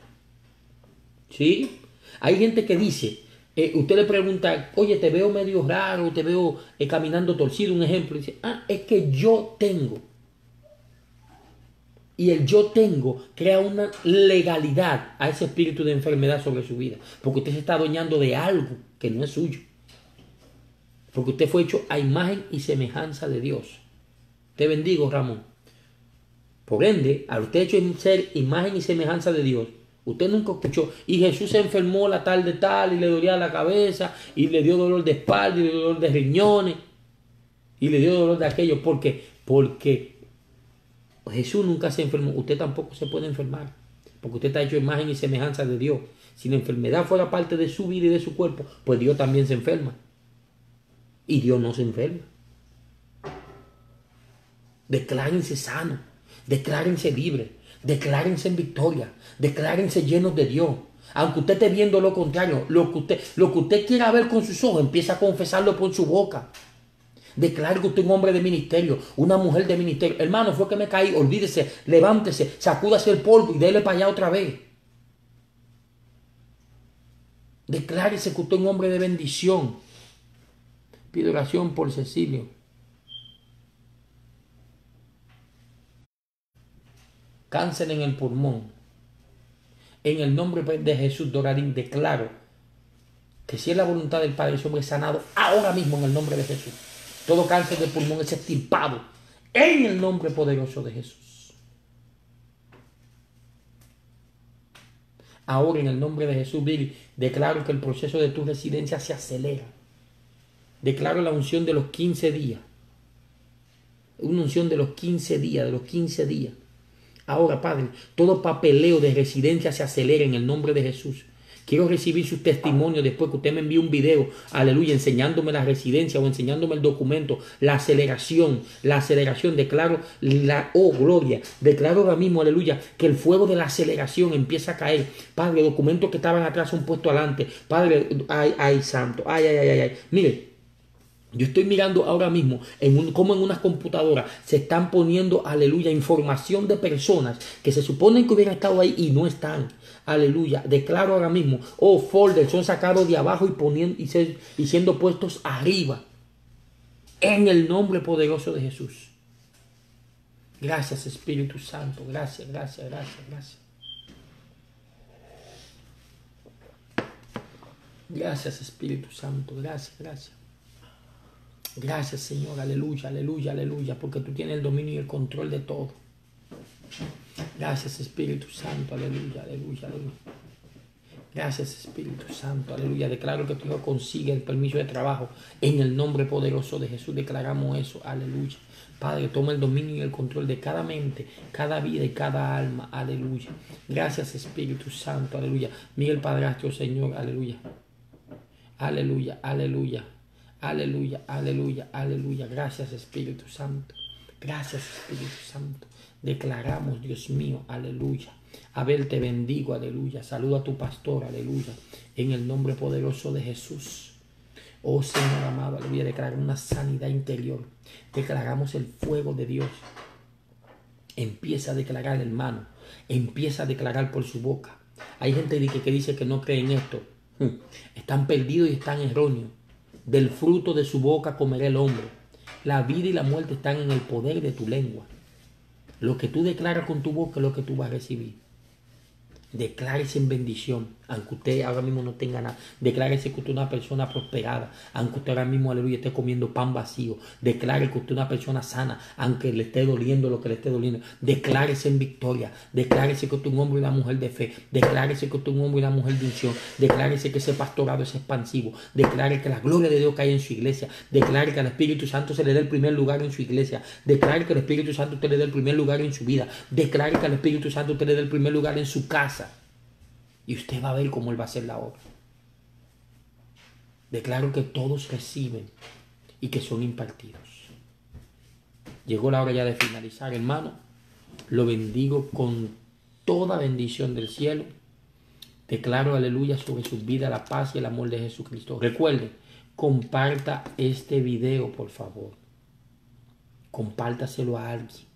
¿Sí? Hay gente que dice, eh, usted le pregunta, oye, te veo medio raro, te veo eh, caminando torcido, un ejemplo. Y dice, ah, es que yo tengo. Y el yo tengo crea una legalidad a ese espíritu de enfermedad sobre su vida. Porque usted se está adueñando de algo que no es suyo. Porque usted fue hecho a imagen y semejanza de Dios. Te bendigo, Ramón. Por ende, al usted hecho en ser imagen y semejanza de Dios, usted nunca escuchó, y Jesús se enfermó la tal de tal, y le dolía la cabeza, y le dio dolor de espalda, y le dio dolor de riñones, y le dio dolor de aquello. ¿Por qué? Porque Jesús nunca se enfermó. Usted tampoco se puede enfermar, porque usted está hecho imagen y semejanza de Dios. Si la enfermedad fuera parte de su vida y de su cuerpo, pues Dios también se enferma. Y Dios no se enferma. Declárense sanos, declárense libres, declárense en victoria, declárense llenos de Dios. Aunque usted esté viendo lo contrario, lo que usted, lo que usted quiera ver con sus ojos, empieza a confesarlo por su boca. Declare que usted es un hombre de ministerio, una mujer de ministerio. Hermano, fue que me caí, olvídese, levántese, sacúdase el polvo y déle para allá otra vez. Declárese que usted es un hombre de bendición. Pido oración por Cecilio. Cáncer en el pulmón. En el nombre de Jesús, Dorarín, declaro que si es la voluntad del Padre, ese hombre es sanado ahora mismo en el nombre de Jesús. Todo cáncer de pulmón es extirpado en el nombre poderoso de Jesús. Ahora en el nombre de Jesús, Billy, declaro que el proceso de tu residencia se acelera. Declaro la unción de los quince días. Una unción de los quince días, de los quince días. Ahora, Padre, todo papeleo de residencia se acelera en el nombre de Jesús. Quiero recibir su testimonio después que usted me envíe un video, aleluya, enseñándome la residencia o enseñándome el documento, la aceleración, la aceleración. Declaro la, oh gloria, declaro ahora mismo, aleluya, que el fuego de la aceleración empieza a caer. Padre, documentos que estaban atrás son puestos adelante. Padre, ay, ay, santo, ay, ay, ay, ay. Mire, yo estoy mirando ahora mismo en un, como en unas computadoras se están poniendo, aleluya, información de personas que se suponen que hubieran estado ahí y no están. Aleluya. Declaro ahora mismo, oh, folders son sacados de abajo y, poniendo, y, se, y siendo puestos arriba. En el nombre poderoso de Jesús. Gracias, Espíritu Santo. Gracias, gracias, gracias, gracias. Gracias, Espíritu Santo. Gracias, gracias. Gracias, Señor, aleluya, aleluya, aleluya, porque tú tienes el dominio y el control de todo. Gracias, Espíritu Santo, aleluya, aleluya, aleluya. Gracias, Espíritu Santo, aleluya. Declaro que tu hijo consigue el permiso de trabajo en el nombre poderoso de Jesús. Declaramos eso, aleluya. Padre, toma el dominio y el control de cada mente, cada vida y cada alma, aleluya. Gracias, Espíritu Santo, aleluya. Miguel Padrastro, Señor, aleluya. Aleluya, aleluya, aleluya, aleluya, aleluya. Gracias, Espíritu Santo. Gracias, Espíritu Santo. Declaramos, Dios mío, aleluya. Abel, te bendigo, aleluya. Saluda a tu pastor, aleluya. En el nombre poderoso de Jesús. Oh Señor amado, aleluya. Declaramos una sanidad interior. Declaramos el fuego de Dios. Empieza a declarar, hermano. Empieza a declarar por su boca. Hay gente que dice que no cree en esto. Están perdidos y están erróneos. Del fruto de su boca comerá el hombre. La vida y la muerte están en el poder de tu lengua. Lo que tú declaras con tu boca es lo que tú vas a recibir. Declárese en bendición, aunque usted ahora mismo no tenga nada. Declárese que usted es una persona prosperada, aunque usted ahora mismo, aleluya, esté comiendo pan vacío. Declare que usted es una persona sana, aunque le esté doliendo lo que le esté doliendo. Declárese en victoria. Declárese que usted es un hombre y una mujer de fe. Declárese que usted es un hombre y una mujer de unción. Declárese que ese pastorado es expansivo. Declare que la gloria de Dios cae en su iglesia. Declare que al Espíritu Santo se le dé el primer lugar en su iglesia. Declare que al Espíritu Santo usted le dé el primer lugar en su vida. Declare que al Espíritu Santo usted le dé el primer lugar en su casa. Y usted va a ver cómo Él va a hacer la obra. Declaro que todos reciben y que son impartidos. Llegó la hora ya de finalizar, hermano. Lo bendigo con toda bendición del cielo. Declaro, aleluya, sobre sus vidas la paz y el amor de Jesucristo. Recuerde, comparta este video, por favor. Compártaselo a alguien.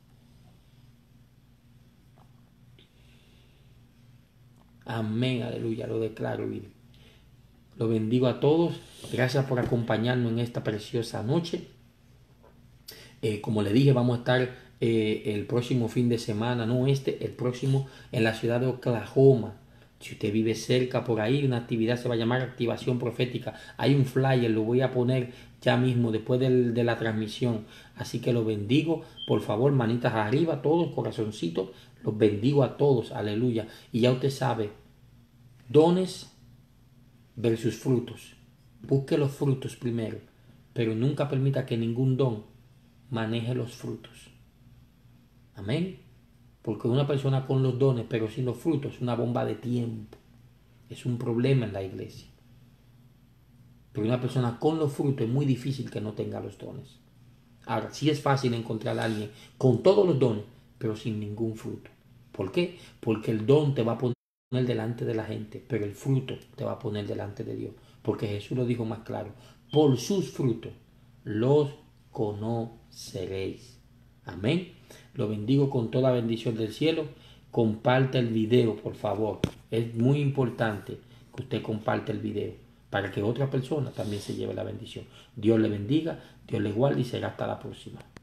Amén, aleluya, lo declaro. Lo bendigo a todos. Gracias por acompañarnos en esta preciosa noche. Eh, como le dije, vamos a estar eh, el próximo fin de semana, no este, el próximo en la ciudad de Oklahoma. Si usted vive cerca por ahí, una actividad se va a llamar Activación Profética. Hay un flyer, lo voy a poner ya mismo después del, de la transmisión. Así que los bendigo. Por favor, manitas arriba, todos, corazoncitos. Los bendigo a todos, aleluya. Y ya usted sabe, dones versus frutos. Busque los frutos primero, pero nunca permita que ningún don maneje los frutos. Amén. Porque una persona con los dones pero sin los frutos es una bomba de tiempo. Es un problema en la iglesia. Pero una persona con los frutos es muy difícil que no tenga los dones. Ahora, sí es fácil encontrar a alguien con todos los dones pero sin ningún fruto. ¿Por qué? Porque el don te va a poner delante de la gente, pero el fruto te va a poner delante de Dios. Porque Jesús lo dijo más claro: por sus frutos los conoceréis. Amén. Lo bendigo con toda bendición del cielo. Comparte el video, por favor. Es muy importante que usted comparte el video para que otra persona también se lleve la bendición. Dios le bendiga, Dios le guarde y será hasta la próxima.